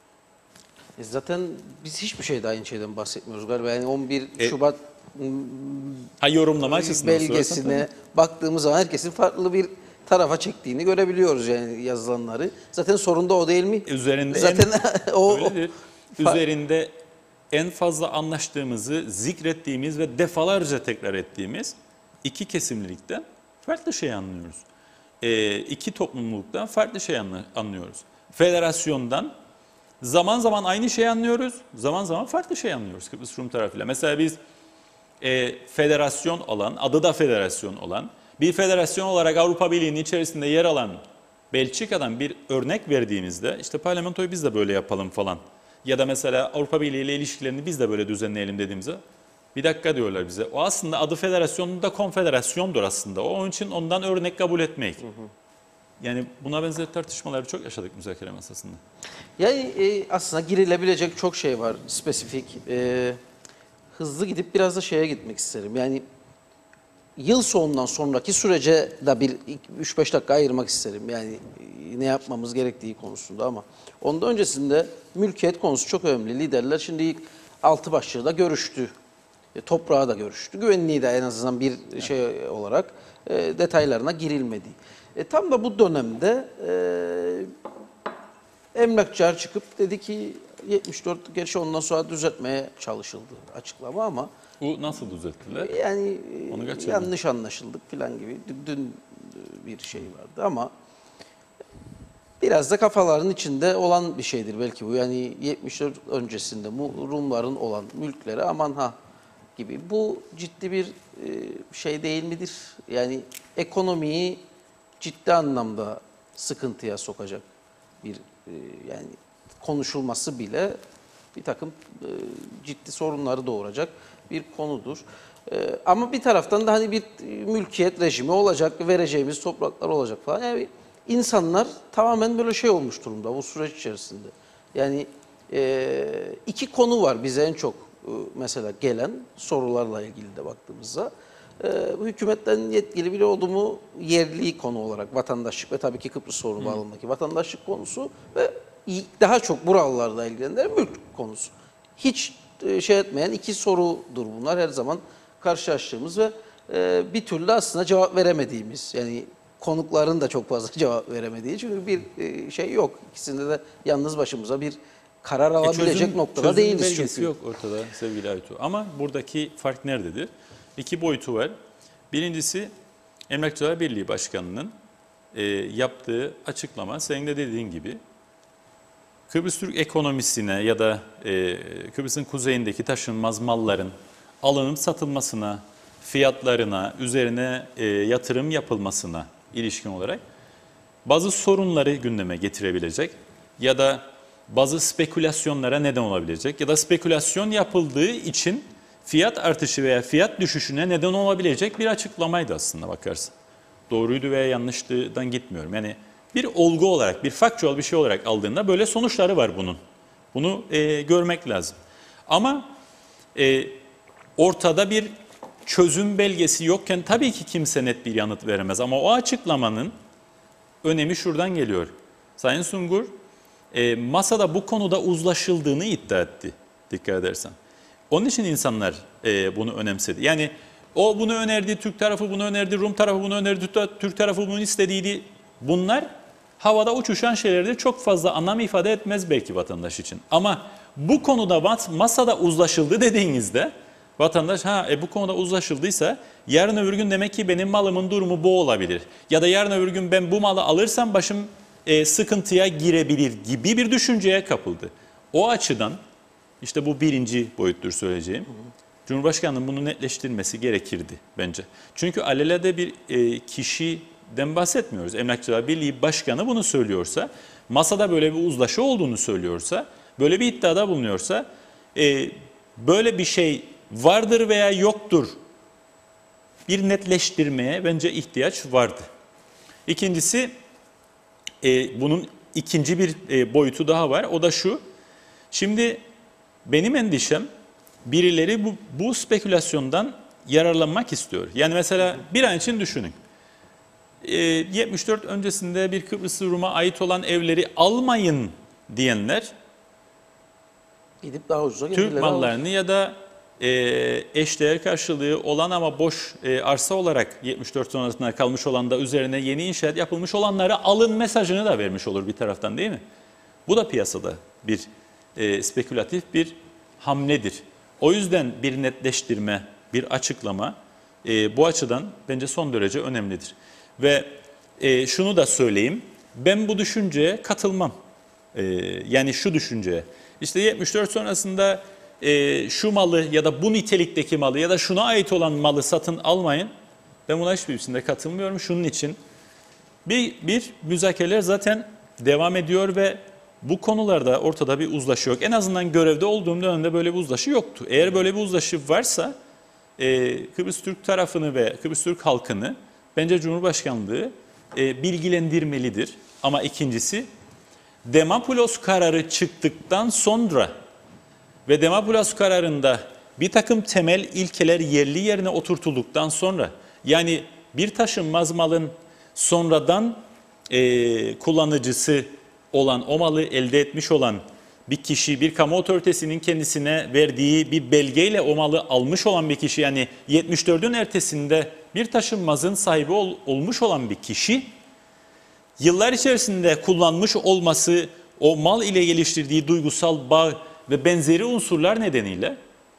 E zaten biz hiçbir şeyde aynı şeyden bahsetmiyoruz galiba. Yani on bir E, Şubat Ha, yorumlama açısından belgesine baktığımız zaman herkesin farklı bir tarafa çektiğini görebiliyoruz yani yazılanları. Zaten sorun da o değil mi? Üzerinde Zaten en, o öyledir. Üzerinde en fazla anlaştığımızı zikrettiğimiz ve defalarca tekrar ettiğimiz iki kesimlilikten farklı şey anlıyoruz. E, iki toplumluluktan farklı şey anlıyoruz. Federasyondan zaman zaman aynı şeyi anlıyoruz, zaman zaman farklı şey anlıyoruz Kıbrıs Rum tarafıyla. Mesela biz e, federasyon olan, adı da federasyon olan, bir federasyon olarak Avrupa Birliği'nin içerisinde yer alan Belçika'dan bir örnek verdiğimizde, işte parlamentoyu biz de böyle yapalım falan, ya da mesela Avrupa Birliği ile ilişkilerini biz de böyle düzenleyelim dediğimizde, bir dakika diyorlar bize. O aslında adı federasyonun da konfederasyondur aslında. Onun için ondan örnek kabul etmek. Hı hı. Yani buna benzer tartışmaları çok yaşadık müzakere masasında. Yani e, aslında girilebilecek çok şey var spesifik. E, hızlı gidip biraz da şeye gitmek isterim. Yani yıl sonundan sonraki sürece de bir üç beş dakika ayırmak isterim. Yani e, ne yapmamız gerektiği konusunda, ama ondan öncesinde mülkiyet konusu çok önemli. Liderler şimdi ilk altı başlığı da görüştü. E, toprağı da görüştü. Güvenliği de en azından bir şey olarak e, detaylarına girilmedi. E, tam da bu dönemde e, emlakçılar çıkıp dedi ki yetmiş dört, gerçi ondan sonra düzeltmeye çalışıldı açıklama, ama Bu nasıl düzelttiler? yani Onu kaçırdım. yanlış anlaşıldık falan gibi dün bir şey vardı, ama biraz da kafaların içinde olan bir şeydir belki bu. Yani yetmiş dört öncesinde Rumların olan mülkleri aman ha gibi. Bu ciddi bir şey değil midir? Yani ekonomiyi ciddi anlamda sıkıntıya sokacak bir yani konuşulması bile bir takım ciddi sorunları doğuracak bir konudur. Ama bir taraftan da hani bir mülkiyet rejimi olacak, vereceğimiz topraklar olacak falan. Yani insanlar tamamen böyle şey olmuş durumda bu süreç içerisinde. Yani iki konu var bize en çok mesela gelen sorularla ilgili de baktığımızda. Bu hükümetten yetkili biri oldu mu yerli konu olarak vatandaşlık ve tabii ki Kıbrıs sorunu bağlamındaki vatandaşlık konusu ve daha çok buralılarla ilgilenenler mülk konusu. Hiç şey etmeyen iki sorudur bunlar her zaman karşılaştığımız ve bir türlü aslında cevap veremediğimiz, yani konukların da çok fazla cevap veremediği, çünkü bir şey yok. İkisinde de yalnız başımıza bir karar alabilecek e çözüm, noktada çözüm değiliz belgesi çünkü. yok ortada sevgili Aytu. Ama buradaki fark nerededir? İki boyutu var. Birincisi Emlakçılar Birliği Başkanı'nın e, yaptığı açıklama, senin de dediğin gibi Kıbrıs Türk ekonomisine ya da e, Kıbrıs'ın kuzeyindeki taşınmaz malların alınıp satılmasına, fiyatlarına, üzerine e, yatırım yapılmasına ilişkin olarak bazı sorunları gündeme getirebilecek ya da bazı spekülasyonlara neden olabilecek ya da spekülasyon yapıldığı için fiyat artışı veya fiyat düşüşüne neden olabilecek bir açıklamaydı aslında bakarsan. Doğruydu veya yanlıştıdan gitmiyorum. Yani bir olgu olarak, bir factual bir şey olarak aldığında böyle sonuçları var bunun. Bunu e, görmek lazım. Ama e, ortada bir çözüm belgesi yokken tabii ki kimse net bir yanıt veremez. Ama o açıklamanın önemi şuradan geliyor. Sayın Sungur e, masada bu konuda uzlaşıldığını iddia etti, dikkat edersen. Onun için insanlar e, bunu önemsedi. Yani o bunu önerdi, Türk tarafı bunu önerdi, Rum tarafı bunu önerdi, Türk tarafı bunu istediydi. Bunlar havada uçuşan şeylerde çok fazla anlam ifade etmez belki vatandaş için. Ama bu konuda masada uzlaşıldı dediğinizde vatandaş ha e, bu konuda uzlaşıldıysa yarın öbür gün demek ki benim malımın durumu bu olabilir. Ya da yarın öbür gün ben bu malı alırsam başım e, sıkıntıya girebilir gibi bir düşünceye kapıldı. O açıdan işte bu birinci boyuttur söyleyeceğim. Hı hı. Cumhurbaşkanının bunu netleştirmesi gerekirdi bence. Çünkü alelade bir e, kişiden bahsetmiyoruz. Emlakçılar Birliği Başkanı bunu söylüyorsa, masada böyle bir uzlaşı olduğunu söylüyorsa, böyle bir iddiada bulunuyorsa, e, böyle bir şey vardır veya yoktur bir netleştirmeye bence ihtiyaç vardı. İkincisi, e, bunun ikinci bir e, boyutu daha var. O da şu, şimdi benim endişem birileri bu, bu spekülasyondan yararlanmak istiyor. Yani mesela bir an için düşünün. E, yetmiş dört öncesinde bir Kıbrıslı Rum'a ait olan evleri almayın diyenler gidip daha ucuza Türk mallarını ya da e, eşdeğer karşılığı olan ama boş e, arsa olarak yetmiş dört sonrasında kalmış olan da üzerine yeni inşaat yapılmış olanlara alın mesajını da vermiş olur bir taraftan, değil mi? Bu da piyasada bir e, spekülatif bir hamledir. O yüzden bir netleştirme, bir açıklama e, bu açıdan bence son derece önemlidir. Ve e, şunu da söyleyeyim, ben bu düşünceye katılmam. E, yani şu düşünceye, işte yetmiş dört sonrasında e, şu malı ya da bu nitelikteki malı ya da şuna ait olan malı satın almayın. Ben buna hiçbirisinde katılmıyorum. Şunun için bir, bir müzakereler zaten devam ediyor ve bu konularda ortada bir uzlaşı yok. En azından görevde olduğum dönemde böyle bir uzlaşı yoktu. Eğer böyle bir uzlaşı varsa e, Kıbrıs Türk tarafını ve Kıbrıs Türk halkını bence Cumhurbaşkanlığı e, bilgilendirmelidir. Ama ikincisi, Demapulos kararı çıktıktan sonra ve Demapulos kararında bir takım temel ilkeler yerli yerine oturtulduktan sonra, yani bir taşınmaz malın sonradan e, kullanıcısı olan, o malı elde etmiş olan bir kişi, bir kamu otoritesinin kendisine verdiği bir belgeyle o malı almış olan bir kişi, yani yetmiş dördün ertesinde bir taşınmazın sahibi ol, olmuş olan bir kişi, yıllar içerisinde kullanmış olması, o mal ile geliştirdiği duygusal bağ ve benzeri unsurlar nedeniyle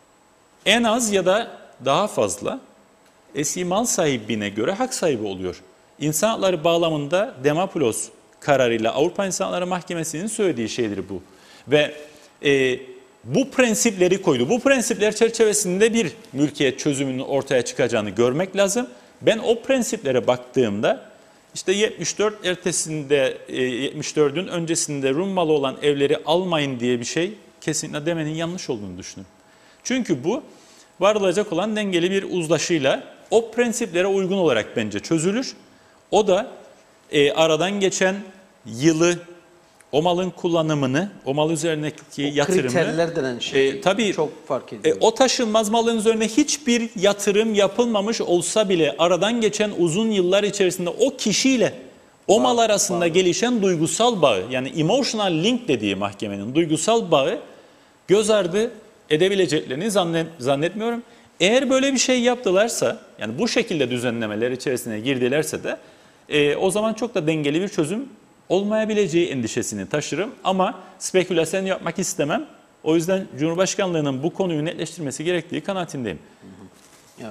en az ya da daha fazla eski mal sahibine göre hak sahibi oluyor. İnsan hakları bağlamında Demapulos kararıyla Avrupa İnsan Hakları Mahkemesi'nin söylediği şeydir bu. Ve e, bu prensipleri koydu. Bu prensipler çerçevesinde bir mülkiyet çözümünün ortaya çıkacağını görmek lazım. Ben o prensiplere baktığımda işte yetmiş dört ertesinde, e, yetmiş dördün öncesinde Rum malı olan evleri almayın diye bir şey kesinlikle demenin yanlış olduğunu düşünüyorum. Çünkü bu varılacak olan dengeli bir uzlaşıyla o prensiplere uygun olarak bence çözülür. O da e, aradan geçen yılı, o malın kullanımını, o mal üzerindeki o yatırımı, kriterler denen şey e, tabii, çok fark ediyor. E, o taşınmaz malın üzerine hiçbir yatırım yapılmamış olsa bile aradan geçen uzun yıllar içerisinde o kişiyle o mal arasında bağ. gelişen duygusal bağı, yani emotional link dediği mahkemenin duygusal bağı göz ardı edebileceklerini zannet, zannetmiyorum. Eğer böyle bir şey yaptılarsa, yani bu şekilde düzenlemeler içerisine girdilerse de e, o zaman çok da dengeli bir çözüm olmayabileceği endişesini taşırım. Ama spekülasyon yapmak istemem. O yüzden Cumhurbaşkanlığının bu konuyu netleştirmesi gerektiği kanaatindeyim. Evet.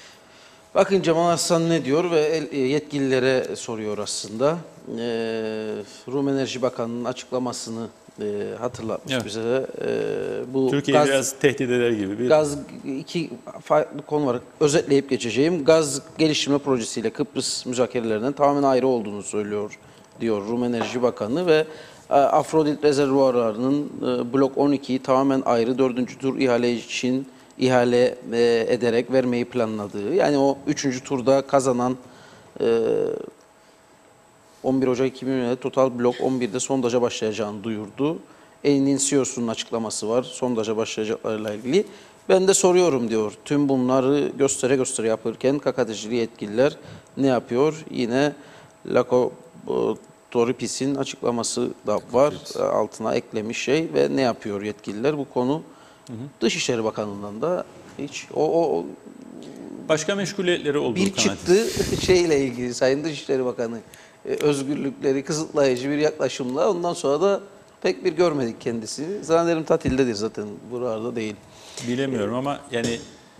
Bakın Cemal Arslan ne diyor ve yetkililere soruyor aslında. Ee, Rum Enerji Bakanı'nın açıklamasını e, hatırlatmış evet. bize de. Ee, bu Türkiye gaz, biraz tehdit eder gibi. Bir... Gaz, iki farklı konu var. Özetleyip geçeceğim. Gaz geliştirme projesiyle Kıbrıs müzakerelerinden tamamen ayrı olduğunu söylüyor, diyor Rum Enerji Bakanı ve Afrodit rezervuarlarının e, blok on ikiyi tamamen ayrı dördüncü tur ihale için ihale e, ederek vermeyi planladığı, yani o üçüncü turda kazanan e, on bir Ocak iki bin yirmide Total blok on birde sondaja başlayacağını duyurdu. Eni'nin C E O'sunun açıklaması var sondaja başlayacaklarıyla ilgili. Ben de soruyorum diyor. Tüm bunları göstere göstere yapırken KKTC'li yetkililer ne yapıyor? Yine Lako Toripis'in açıklaması da var. Altına eklemiş şey ve ne yapıyor yetkililer? Bu konu hı hı. Dışişleri Bakanlığı'ndan da hiç o, o başka meşguliyetleri olduğu bir çıktı şeyle ilgili Sayın Dışişleri Bakanı özgürlükleri kısıtlayıcı bir yaklaşımla ondan sonra da pek bir görmedik kendisini. Zannederim tatildedir zaten burada değil. Bilemiyorum ama yani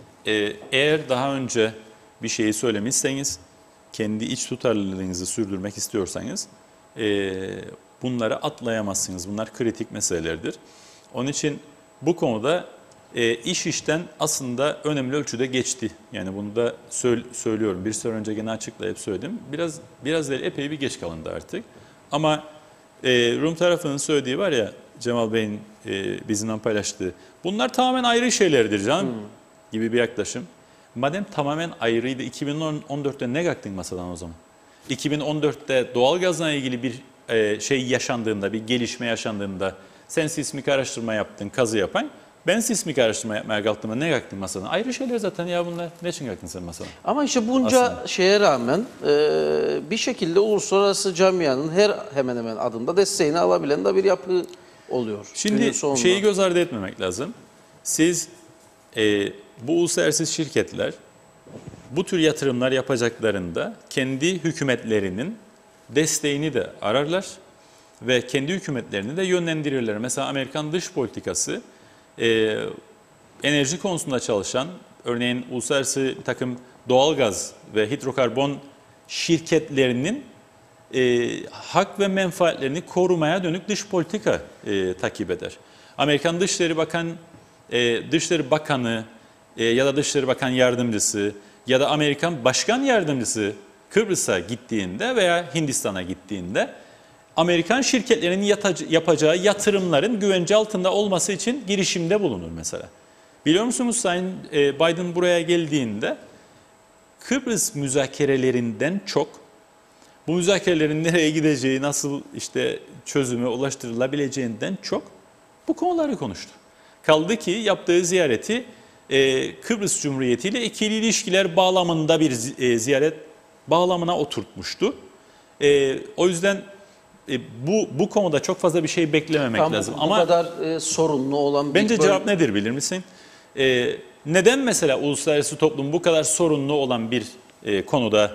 e, eğer daha önce bir şeyi söylemişseniz, kendi iç tutarlılığınızı sürdürmek istiyorsanız e, bunları atlayamazsınız. Bunlar kritik meselelerdir. Onun için bu konuda e, iş işten aslında önemli ölçüde geçti. Yani bunu da söyle, söylüyorum. Bir süre önce gene açıklayıp söyledim. Biraz biraz değil, epey bir geç kalındı artık. Ama e, Rum tarafının söylediği var ya, Cemal Bey'in e, bizimle paylaştığı. Bunlar tamamen ayrı şeylerdir canım hmm. gibi bir yaklaşım. Madem tamamen ayrıydı, iki bin on dörtte ne kalktın masadan o zaman? iki bin on dörtte doğalgazla ilgili bir e, şey yaşandığında, bir gelişme yaşandığında sen sismik araştırma yaptın, kazı yapan. Ben sismik araştırma yapmaya kalktığımda ne kalktın masadan? Ayrı şeyler zaten ya bunlar. Ne için kalktın sen masadan? Ama işte bunca aslında şeye rağmen e, bir şekilde uluslararası camianın her hemen hemen adımda desteğini alabilen de bir yapı oluyor. Şimdi şeyi göz ardı etmemek lazım. Siz e, bu uluslararası şirketler bu tür yatırımlar yapacaklarında kendi hükümetlerinin desteğini de ararlar ve kendi hükümetlerini de yönlendirirler. Mesela Amerikan dış politikası e, enerji konusunda çalışan, örneğin uluslararası bir takım doğalgaz ve hidrokarbon şirketlerinin e, hak ve menfaatlerini korumaya dönük dış politika e, takip eder. Amerikan Dışişleri Bakan, e, Dışişleri Bakanı e, ya da Dışişleri Bakan Yardımcısı ya da Amerikan Başkan Yardımcısı Kıbrıs'a gittiğinde veya Hindistan'a gittiğinde Amerikan şirketlerinin yapacağı yatırımların güvence altında olması için girişimde bulunur mesela. Biliyor musunuz Sayın Biden buraya geldiğinde Kıbrıs müzakerelerinden çok bu müzakerelerin nereye gideceği, nasıl işte çözüme ulaştırılabileceğinden çok bu konuları konuştu. Kaldı ki yaptığı ziyareti e, Kıbrıs Cumhuriyeti ile ikili ilişkiler bağlamında bir e, ziyaret bağlamına oturtmuştu. E, o yüzden e, bu bu konuda çok fazla bir şey beklememek Tam lazım. Bu Ama kadar e, sorunlu olan bence bir bölüm... cevap nedir bilir misin? E, neden mesela uluslararası toplum bu kadar sorunlu olan bir e, konuda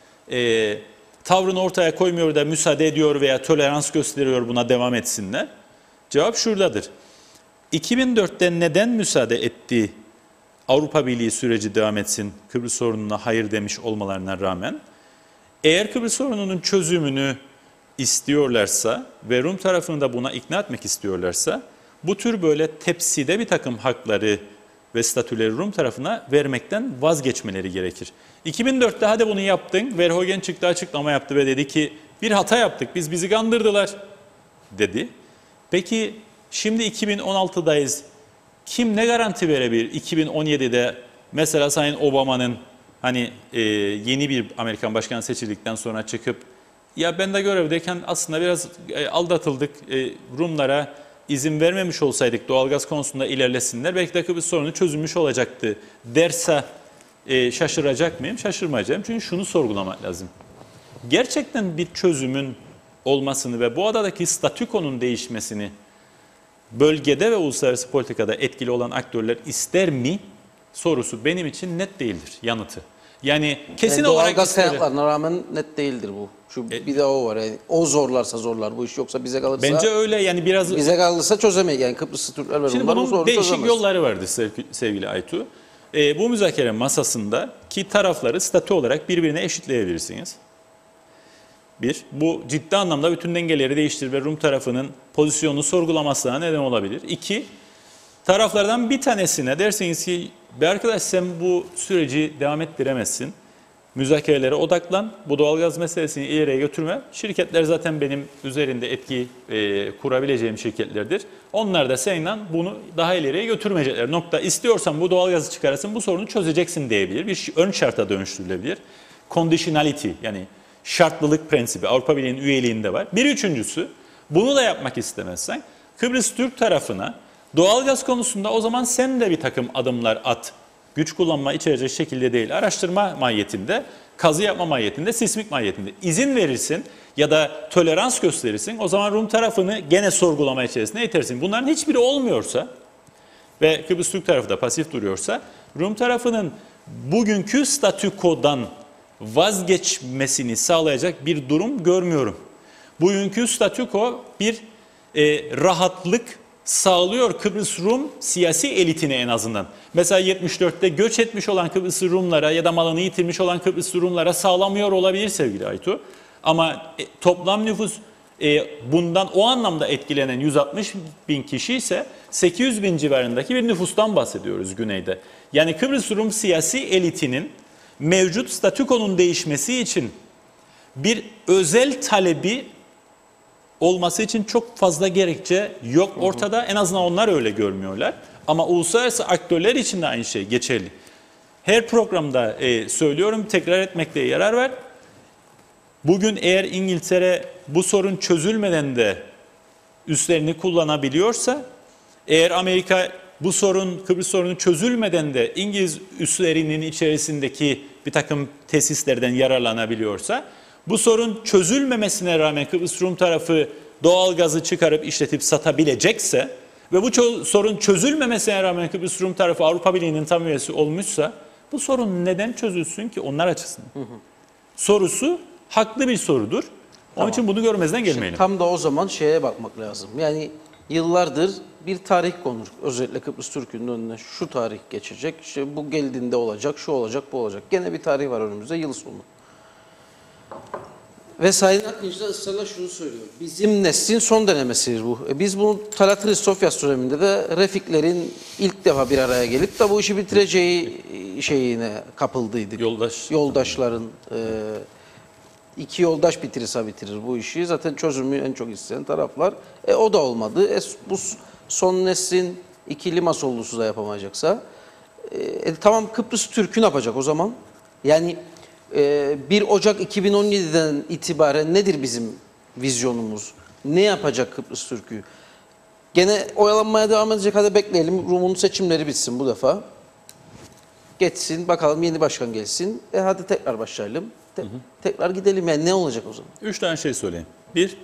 e, tavrını ortaya koymuyor da müsaade ediyor veya tolerans gösteriyor buna devam etsinler? Cevap şuradadır. iki bin dörtte neden müsaade etti Avrupa Birliği süreci devam etsin, Kıbrıs sorununa hayır demiş olmalarına rağmen? Eğer Kıbrıs sorununun çözümünü istiyorlarsa ve Rum tarafını da buna ikna etmek istiyorlarsa bu tür böyle tepside bir takım hakları ve statüleri Rum tarafına vermekten vazgeçmeleri gerekir. iki bin dörtte hadi bunu yaptın, Verhoeven çıktı açıklama yaptı ve dedi ki bir hata yaptık, biz bizi kandırdılar dedi. Peki şimdi iki bin on altıdayız, kim ne garanti verebilir iki bin on yedide mesela Sayın Obama'nın hani e, yeni bir Amerikan başkanı seçildikten sonra çıkıp ya ben de görevdeyken aslında biraz e, aldatıldık, e, Rumlara izin vermemiş olsaydık doğalgaz konusunda ilerlesinler belki de Kıbrıs sorunu çözülmüş olacaktı derse e, şaşıracak mıyım? Şaşırmayacağım. Çünkü şunu sorgulamak lazım. Gerçekten bir çözümün olmasını ve bu adadaki statükonun değişmesini bölgede ve uluslararası politikada etkili olan aktörler ister mi sorusu benim için net değildir yanıtı. Yani kesin yani olarak doğalgaz ister. kaynaklarına rağmen net değildir bu. Şu E, bir de o var. Yani o zorlarsa zorlar bu iş, yoksa bize kalırsa Bence öyle yani biraz bize kalırsa çözemeyiz. Yani Kıbrıslı Türkler ve Şimdi Rumlar bu bunun sorunu değişik çözemez. yolları vardır sevgili, sevgili Aytu. E, bu müzakere masasında ki tarafları statü olarak birbirine eşitleyebilirsiniz. Bir, bu ciddi anlamda bütün dengeleri değiştirir ve Rum tarafının pozisyonunu sorgulamasına neden olabilir. İki, taraflardan bir tanesine dersiniz ki be arkadaş sen bu süreci devam ettiremezsin. Müzakerelere odaklan, bu doğalgaz meselesini ileriye götürme. Şirketler zaten benim üzerinde etki e, kurabileceğim şirketlerdir. Onlar da seninle bunu daha ileriye götürmeyecekler. Nokta. İstiyorsan bu doğalgazı çıkarasın, bu sorunu çözeceksin diyebilir. Bir ön şarta dönüştürülebilir. Conditionality, yani şartlılık prensibi Avrupa Birliği'nin üyeliğinde var. Bir üçüncüsü, bunu da yapmak istemezsen Kıbrıs Türk tarafına doğalgaz konusunda o zaman sen de bir takım adımlar at. Güç kullanma içerecek şekilde değil, araştırma mahiyetinde, kazı yapma mahiyetinde, sismik mahiyetinde izin verirsin ya da tolerans gösterirsin. O zaman Rum tarafını gene sorgulama içerisine itersin. Bunların hiçbiri olmuyorsa ve Kıbrıs Türk tarafı da pasif duruyorsa, Rum tarafının bugünkü statükodan vazgeçmesini sağlayacak bir durum görmüyorum. Bugünkü statüko bir e, rahatlık sağlıyor Kıbrıs Rum siyasi elitine en azından. Mesela yetmiş dörtte göç etmiş olan Kıbrıs Rumlara ya da malını yitirmiş olan Kıbrıs Rumlara sağlamıyor olabilir sevgili Aytu. Ama e, toplam nüfus e, bundan o anlamda etkilenen yüz altmış bin kişi ise sekiz yüz bin civarındaki bir nüfustan bahsediyoruz güneyde. Yani Kıbrıs Rum siyasi elitinin mevcut statükonun değişmesi için bir özel talebi olması için çok fazla gerekçe yok ortada. En azından onlar öyle görmüyorlar. Ama uluslararası aktörler için de aynı şey geçerli. Her programda e, söylüyorum, tekrar etmekte yarar var. Bugün eğer İngiltere bu sorun çözülmeden de üslerini kullanabiliyorsa, eğer Amerika bu sorun, Kıbrıs sorunu çözülmeden de İngiliz üslerinin içerisindeki bir takım tesislerden yararlanabiliyorsa, bu sorun çözülmemesine rağmen Kıbrıs Rum tarafı doğal gazı çıkarıp işletip satabilecekse ve bu sorun çözülmemesine rağmen Kıbrıs Rum tarafı Avrupa Birliği'nin tam üyesi olmuşsa, bu sorun neden çözülsün ki onlar açısından? Hı hı. Sorusu haklı bir sorudur. Onun tamam. için bunu görmezden gelmeyelim. Şimdi tam da o zaman şeye bakmak lazım. Yani yıllardır bir tarih konur. Özellikle Kıbrıs Türk'ün önüne şu tarih geçecek, işte bu geldiğinde olacak, şu olacak, bu olacak. Gene bir tarih var önümüzde, yıl sonu. Ve Sayın Akıncı da ısrarla şunu söylüyor. Bizim neslin son denemesidir bu. E biz bunu Talat Hristofyas döneminde de Refiklerin ilk defa bir araya gelip de bu işi bitireceği şeyine kapıldıydık. Yoldaş. Yoldaşların e, iki yoldaş bitirirse bitirir bu işi. Zaten çözümü en çok isteyen taraflar. E o da olmadı. E, bu son neslin ikili masollusu da yapamayacaksa. E, e, tamam Kıbrıs Türk'ü ne yapacak o zaman? Yani bir Ocak iki bin on yedi'den itibaren nedir bizim vizyonumuz? Ne yapacak Kıbrıs Türk'ü? Gene oyalanmaya devam edecek, hadi bekleyelim. Rum'un seçimleri bitsin bu defa. Geçsin, bakalım yeni başkan gelsin. E hadi tekrar başlayalım. Te- hı hı. Tekrar gidelim, yani ne olacak o zaman? Üç tane şey söyleyeyim. Bir,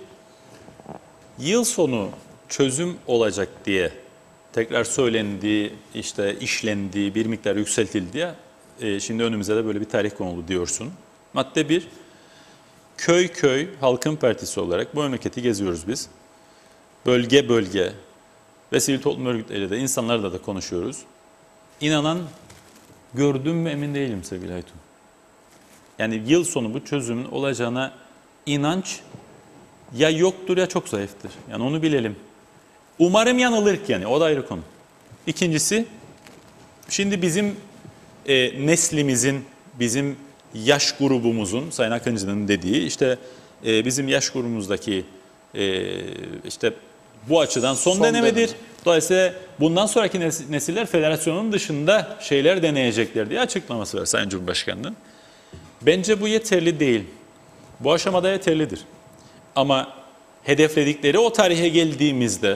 yıl sonu çözüm olacak diye tekrar söylendiği, işte işlendiği, bir miktar yükseltildiği, e, şimdi önümüze de böyle bir tarih konuldu diyorsun. Madde bir, köy köy Halkın Partisi olarak bu memleketi geziyoruz biz. Bölge bölge ve sivil toplum örgütleriyle de insanlarla da konuşuyoruz. İnanan gördüm mü emin değilim sevgili Aytun. Yani yıl sonu bu çözümün olacağına inanç ya yoktur ya çok zayıftır. Yani onu bilelim. Umarım yanılırk yani, o da ayrı konu. İkincisi, şimdi bizim e, neslimizin, bizim yaş grubumuzun, Sayın Akıncı'nın dediği, işte e, bizim yaş grubumuzdaki e, işte bu açıdan son, son denemedir. Dönem. Dolayısıyla bundan sonraki nesiller federasyonun dışında şeyler deneyecekler diye açıklaması var Sayın Cumhurbaşkanı'nın. Bence bu yeterli değil. Bu aşamada yeterlidir. Ama hedefledikleri o tarihe geldiğimizde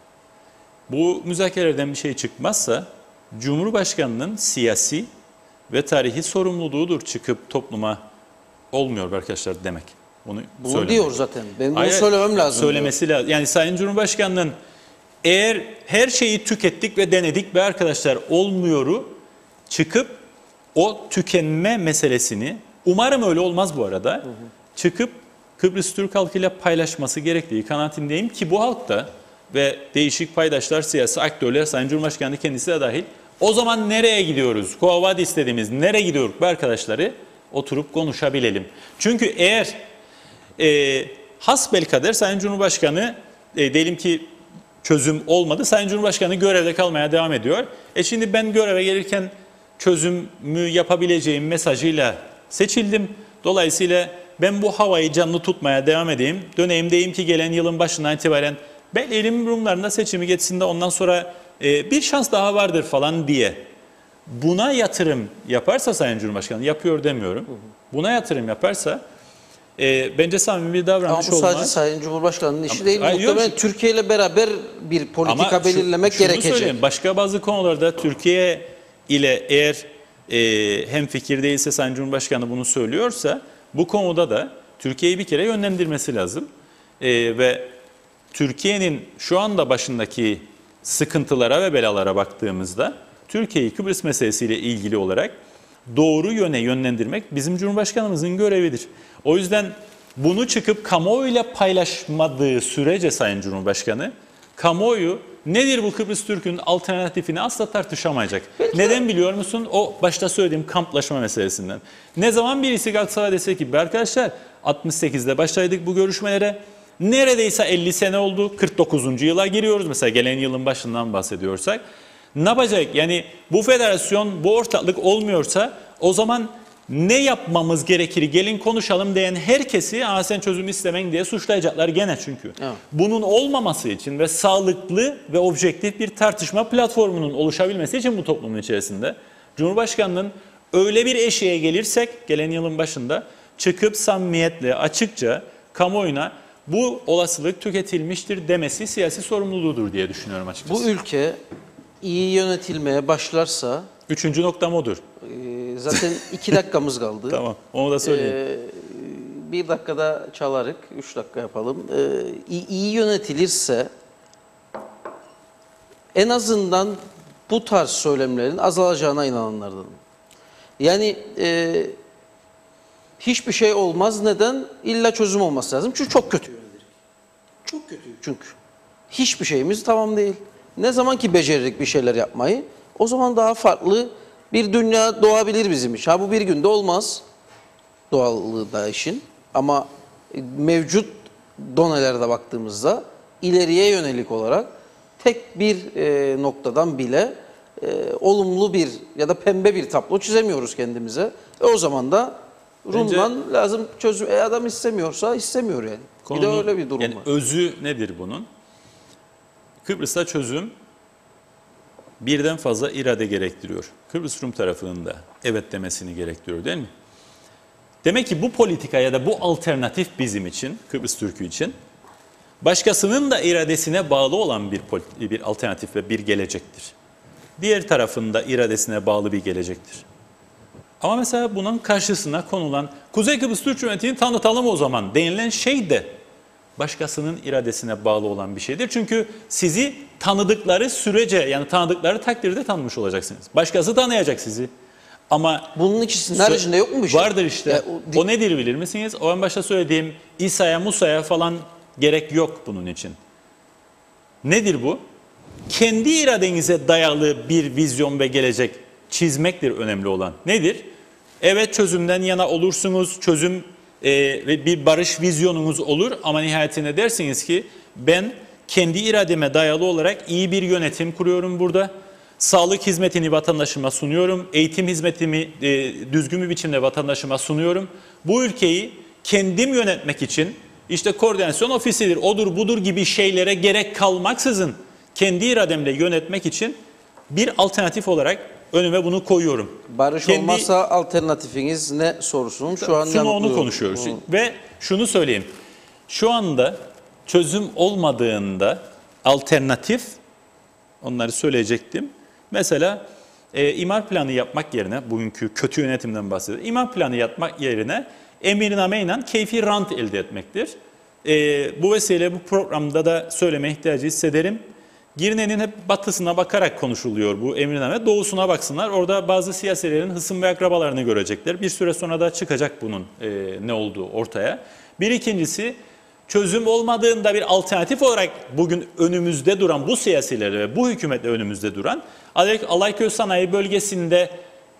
bu müzakerelerden bir şey çıkmazsa Cumhurbaşkanı'nın siyasi ve tarihi sorumluluğudur çıkıp topluma olmuyor arkadaşlar demek. Onu bunu söylemek. diyor zaten. Ben bunu Hayır, söylemem lazım. Söylemesi diyor. lazım. Yani Sayın Cumhurbaşkanı'nın eğer her şeyi tükettik ve denedik ve arkadaşlar olmuyoru çıkıp o tükenme meselesini, umarım öyle olmaz bu arada, hı hı. çıkıp Kıbrıs Türk halkıyla paylaşması gerektiği kanaatindeyim ki bu halk da ve değişik paydaşlar, siyasi aktörler, Sayın Cumhurbaşkanı kendisi de dahil, o zaman nereye gidiyoruz? Kuavadi istediğimiz nereye gidiyoruz bu arkadaşları oturup konuşabilelim. Çünkü eğer e, hasbelkader Sayın Cumhurbaşkanı e, diyelim ki çözüm olmadı, Sayın Cumhurbaşkanı görevde kalmaya devam ediyor. E şimdi ben göreve gelirken çözümü yapabileceğim mesajıyla seçildim. Dolayısıyla ben bu havayı canlı tutmaya devam edeyim. Döneyim diyeyim ki gelen yılın başından itibaren belki elim Rumlarında seçimi geçsin de ondan sonra e, bir şans daha vardır falan diye. Buna yatırım yaparsa Sayın Cumhurbaşkanı, yapıyor demiyorum. Buna yatırım yaparsa e, bence samimi bir davranış Ama bu sadece olmaz. Sayın Cumhurbaşkanı'nın işi Ama- değil. Hayır, Muhtemelen yok. Türkiye ile beraber bir politika Ama şu- belirlemek şunu gerekecek. söyleyeyim, başka bazı konularda Türkiye ile eğer e, hemfikir değilse Sayın Cumhurbaşkanı bunu söylüyorsa bu konuda da Türkiye'yi bir kere yönlendirmesi lazım. E, ve Türkiye'nin şu anda başındaki sıkıntılara ve belalara baktığımızda Türkiye'yi Kıbrıs meselesiyle ilgili olarak doğru yöne yönlendirmek bizim Cumhurbaşkanımızın görevidir. O yüzden bunu çıkıp kamuoyuyla paylaşmadığı sürece Sayın Cumhurbaşkanı, kamuoyu nedir bu Kıbrıs Türk'ün alternatifini asla tartışamayacak. Peki. Neden biliyor musun? O başta söylediğim kamplaşma meselesinden. Ne zaman birisi kalksa dese ki arkadaşlar altmış sekizde başladık bu görüşmelere, neredeyse elli sene oldu, kırk dokuzuncu yıla giriyoruz mesela gelen yılın başından bahsediyorsak. Ne yapacak? Yani bu federasyon, bu ortaklık olmuyorsa o zaman ne yapmamız gerekir? Gelin konuşalım diyen herkesi "Aa, sen çözüm istemen" diye suçlayacaklar gene çünkü. Evet. Bunun olmaması için ve sağlıklı ve objektif bir tartışma platformunun oluşabilmesi için bu toplumun içerisinde Cumhurbaşkanı'nın öyle bir eşiğe gelirsek gelen yılın başında çıkıp samimiyetle, açıkça kamuoyuna bu olasılık tüketilmiştir demesi siyasi sorumluluğudur diye düşünüyorum açıkçası. Bu ülke iyi yönetilmeye başlarsa Üçüncü noktam odur. e, zaten iki dakikamız kaldı. Tamam, onu da söyleyeyim. Ee, bir dakikada çalarık, üç dakika yapalım. Ee, iyi, iyi yönetilirse en azından bu tarz söylemlerin azalacağına inananlardanım. Yani e, hiçbir şey olmaz. Neden? İlla çözüm olması lazım. Çünkü çok kötü yönetilir. Çok kötü çünkü. Hiçbir şeyimiz tamam değil. Ne zaman ki beceririk bir şeyler yapmayı, o zaman daha farklı bir dünya doğabilir bizim için. Ha bu bir günde olmaz. Doğallığı da işin. Ama mevcut donelerde baktığımızda ileriye yönelik olarak tek bir e, noktadan bile e, olumlu bir ya da pembe bir tablo çizemiyoruz kendimize. E, o zaman da Rum'dan lazım çözüm. E, adam istemiyorsa istemiyor yani. bir de Konunun- öyle bir durum yani var. özü nedir bunun? Kıbrıs'ta çözüm birden fazla irade gerektiriyor. Kıbrıs Rum tarafının da evet demesini gerektiriyor değil mi? Demek ki bu politika ya da bu alternatif bizim için, Kıbrıs Türk'ü için başkasının da iradesine bağlı olan bir, bir alternatif ve bir gelecektir. Diğer tarafında iradesine bağlı bir gelecektir. Ama mesela bunun karşısına konulan Kuzey Kıbrıs Türk Cumhuriyeti'ni tanıtalım o zaman denilen şey de başkasının iradesine bağlı olan bir şeydir. Çünkü sizi tanıdıkları sürece yani tanıdıkları takdirde tanımış olacaksınız. Başkası tanıyacak sizi. Ama Bunun ikisinin haricinde yok mu bir şey? vardır işte. Ya, o, o nedir bilir misiniz? O en başta söylediğim İsa'ya, Musa'ya falan gerek yok bunun için. Nedir bu? Kendi iradenize dayalı bir vizyon ve gelecek çizmektir önemli olan. Nedir? Evet çözümden yana olursunuz, çözüm e, ve bir barış vizyonunuz olur ama nihayetinde dersiniz ki ben kendi irademe dayalı olarak iyi bir yönetim kuruyorum burada. Sağlık hizmetini vatandaşıma sunuyorum, eğitim hizmetimi e, düzgün bir biçimde vatandaşıma sunuyorum. Bu ülkeyi kendim yönetmek için işte koordinasyon ofisidir, odur budur gibi şeylere gerek kalmaksızın kendi irademle yönetmek için bir alternatif olarak önüme bunu koyuyorum. Barış Kendi- olmazsa alternatifiniz ne sorusunun şu an Şunu onu yanıtlıyor. konuşuyoruz. Onu- Ve şunu söyleyeyim. Şu anda çözüm olmadığında alternatif, onları söyleyecektim. Mesela e, imar planı yapmak yerine, bugünkü kötü yönetimden bahsediyorum. İmar planı yapmak yerine emirnameyle keyfi rant elde etmektir. E, bu vesileyle bu programda da söyleme ihtiyacı hissederim. Girne'nin hep batısına bakarak konuşuluyor bu emirname. Doğusuna baksınlar. Orada bazı siyasilerin hısım ve akrabalarını görecekler. Bir süre sonra da çıkacak bunun e, ne olduğu ortaya. Bir ikincisi çözüm olmadığında bir alternatif olarak bugün önümüzde duran bu siyasileri ve bu hükümetle önümüzde duran Alayköy Sanayi Bölgesi'nde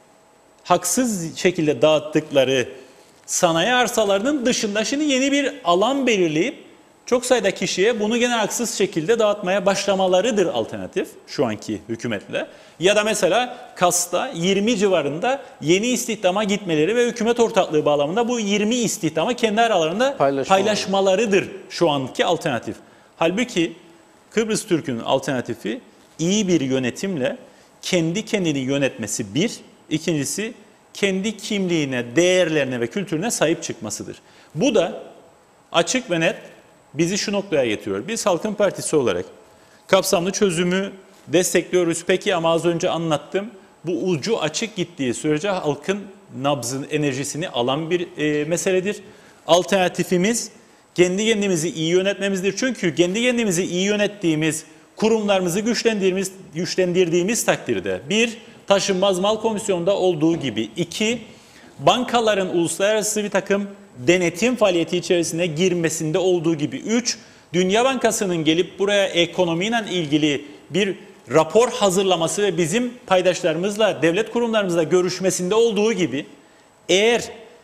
haksız şekilde dağıttıkları sanayi arsalarının dışında şimdi yeni bir alan belirleyip çok sayıda kişiye bunu gene haksız şekilde dağıtmaya başlamalarıdır alternatif şu anki hükümetle. Ya da mesela Kas'ta yirmi civarında yeni istihdama gitmeleri ve hükümet ortaklığı bağlamında bu yirmi istihdamı kendi aralarında Paylaşmaları. paylaşmalarıdır şu anki alternatif. Halbuki Kıbrıs Türk'ün alternatifi iyi bir yönetimle kendi kendini yönetmesi bir, ikincisi kendi kimliğine, değerlerine ve kültürüne sahip çıkmasıdır. Bu da açık ve net bizi şu noktaya getiriyor. Biz Halkın Partisi olarak kapsamlı çözümü destekliyoruz. Peki ama az önce anlattım. Bu ucu açık gittiği sürece halkın nabzın enerjisini alan bir e, meseledir. Alternatifimiz kendi kendimizi iyi yönetmemizdir. Çünkü kendi kendimizi iyi yönettiğimiz, kurumlarımızı güçlendirdiğimiz, güçlendirdiğimiz takdirde bir, taşınmaz mal komisyonunda olduğu gibi, iki, bankaların uluslararası bir takım denetim faaliyeti içerisine girmesinde olduğu gibi, üç, Dünya Bankası'nın gelip buraya ekonomiyle ilgili bir rapor hazırlaması ve bizim paydaşlarımızla, devlet kurumlarımızla görüşmesinde olduğu gibi, eğer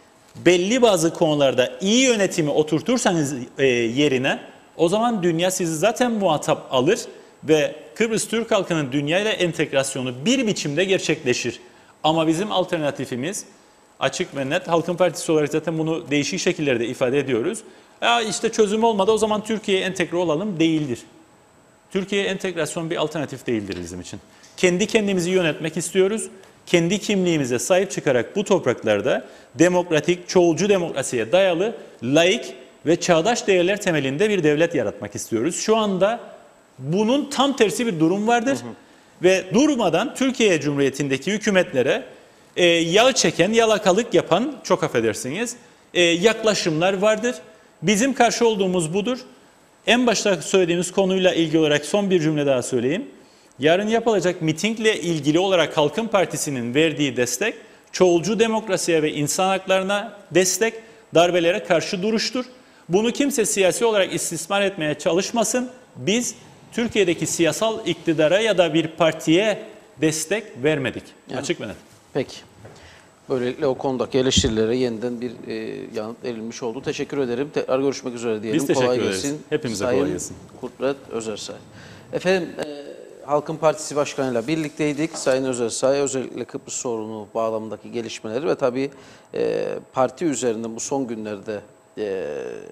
belli bazı konularda iyi yönetimi oturtursanız e, yerine, o zaman dünya sizi zaten muhatap alır ve Kıbrıs Türk halkının dünya ile entegrasyonu bir biçimde gerçekleşir. Ama bizim alternatifimiz açık ve net. Halkın Partisi olarak zaten bunu değişik şekillerde ifade ediyoruz. Ya işte çözüm olmadı, o zaman Türkiye'ye entegre olalım değildir. Türkiye'ye entegrasyon bir alternatif değildir bizim için. Kendi kendimizi yönetmek istiyoruz. Kendi kimliğimize sahip çıkarak bu topraklarda demokratik, çoğulcu demokrasiye dayalı, laik ve çağdaş değerler temelinde bir devlet yaratmak istiyoruz. Şu anda bunun tam tersi bir durum vardır. Hı hı. Ve durmadan Türkiye Cumhuriyeti'ndeki hükümetlere e, yağ çeken, yalakalık yapan, çok affedersiniz, e, yaklaşımlar vardır. Bizim karşı olduğumuz budur. En başta söylediğimiz konuyla ilgili olarak son bir cümle daha söyleyeyim. Yarın yapılacak mitingle ilgili olarak Halkın Partisi'nin verdiği destek, çoğulcu demokrasiye ve insan haklarına destek, darbelere karşı duruştur. Bunu kimse siyasi olarak istismar etmeye çalışmasın. Biz Türkiye'deki siyasal iktidara ya da bir partiye destek vermedik. Yani, açık ve net. Peki. Böylelikle o konudaki eleştirilere yeniden bir e, yanıt verilmiş oldu. Teşekkür ederim. Tekrar görüşmek üzere diyelim. Biz teşekkür kolay ederiz. Gelsin. Hepimize Sayın kolay gelsin. Kudret Özersay. Efendim, e, Halkın Partisi Başkanı'yla birlikteydik. Sayın Özersay özellikle Kıbrıs sorunu bağlamındaki gelişmeleri ve tabii e, parti üzerinde bu son günlerde e,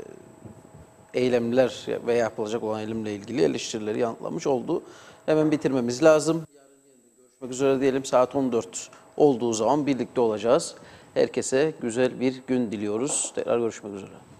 eylemler ve yapılacak olan eylemle ilgili eleştirileri yanıtlamış oldu. Hemen bitirmemiz lazım. Yarın yeniden görüşmek üzere diyelim. Saat on dört olduğu zaman birlikte olacağız. Herkese güzel bir gün diliyoruz. Tekrar görüşmek üzere.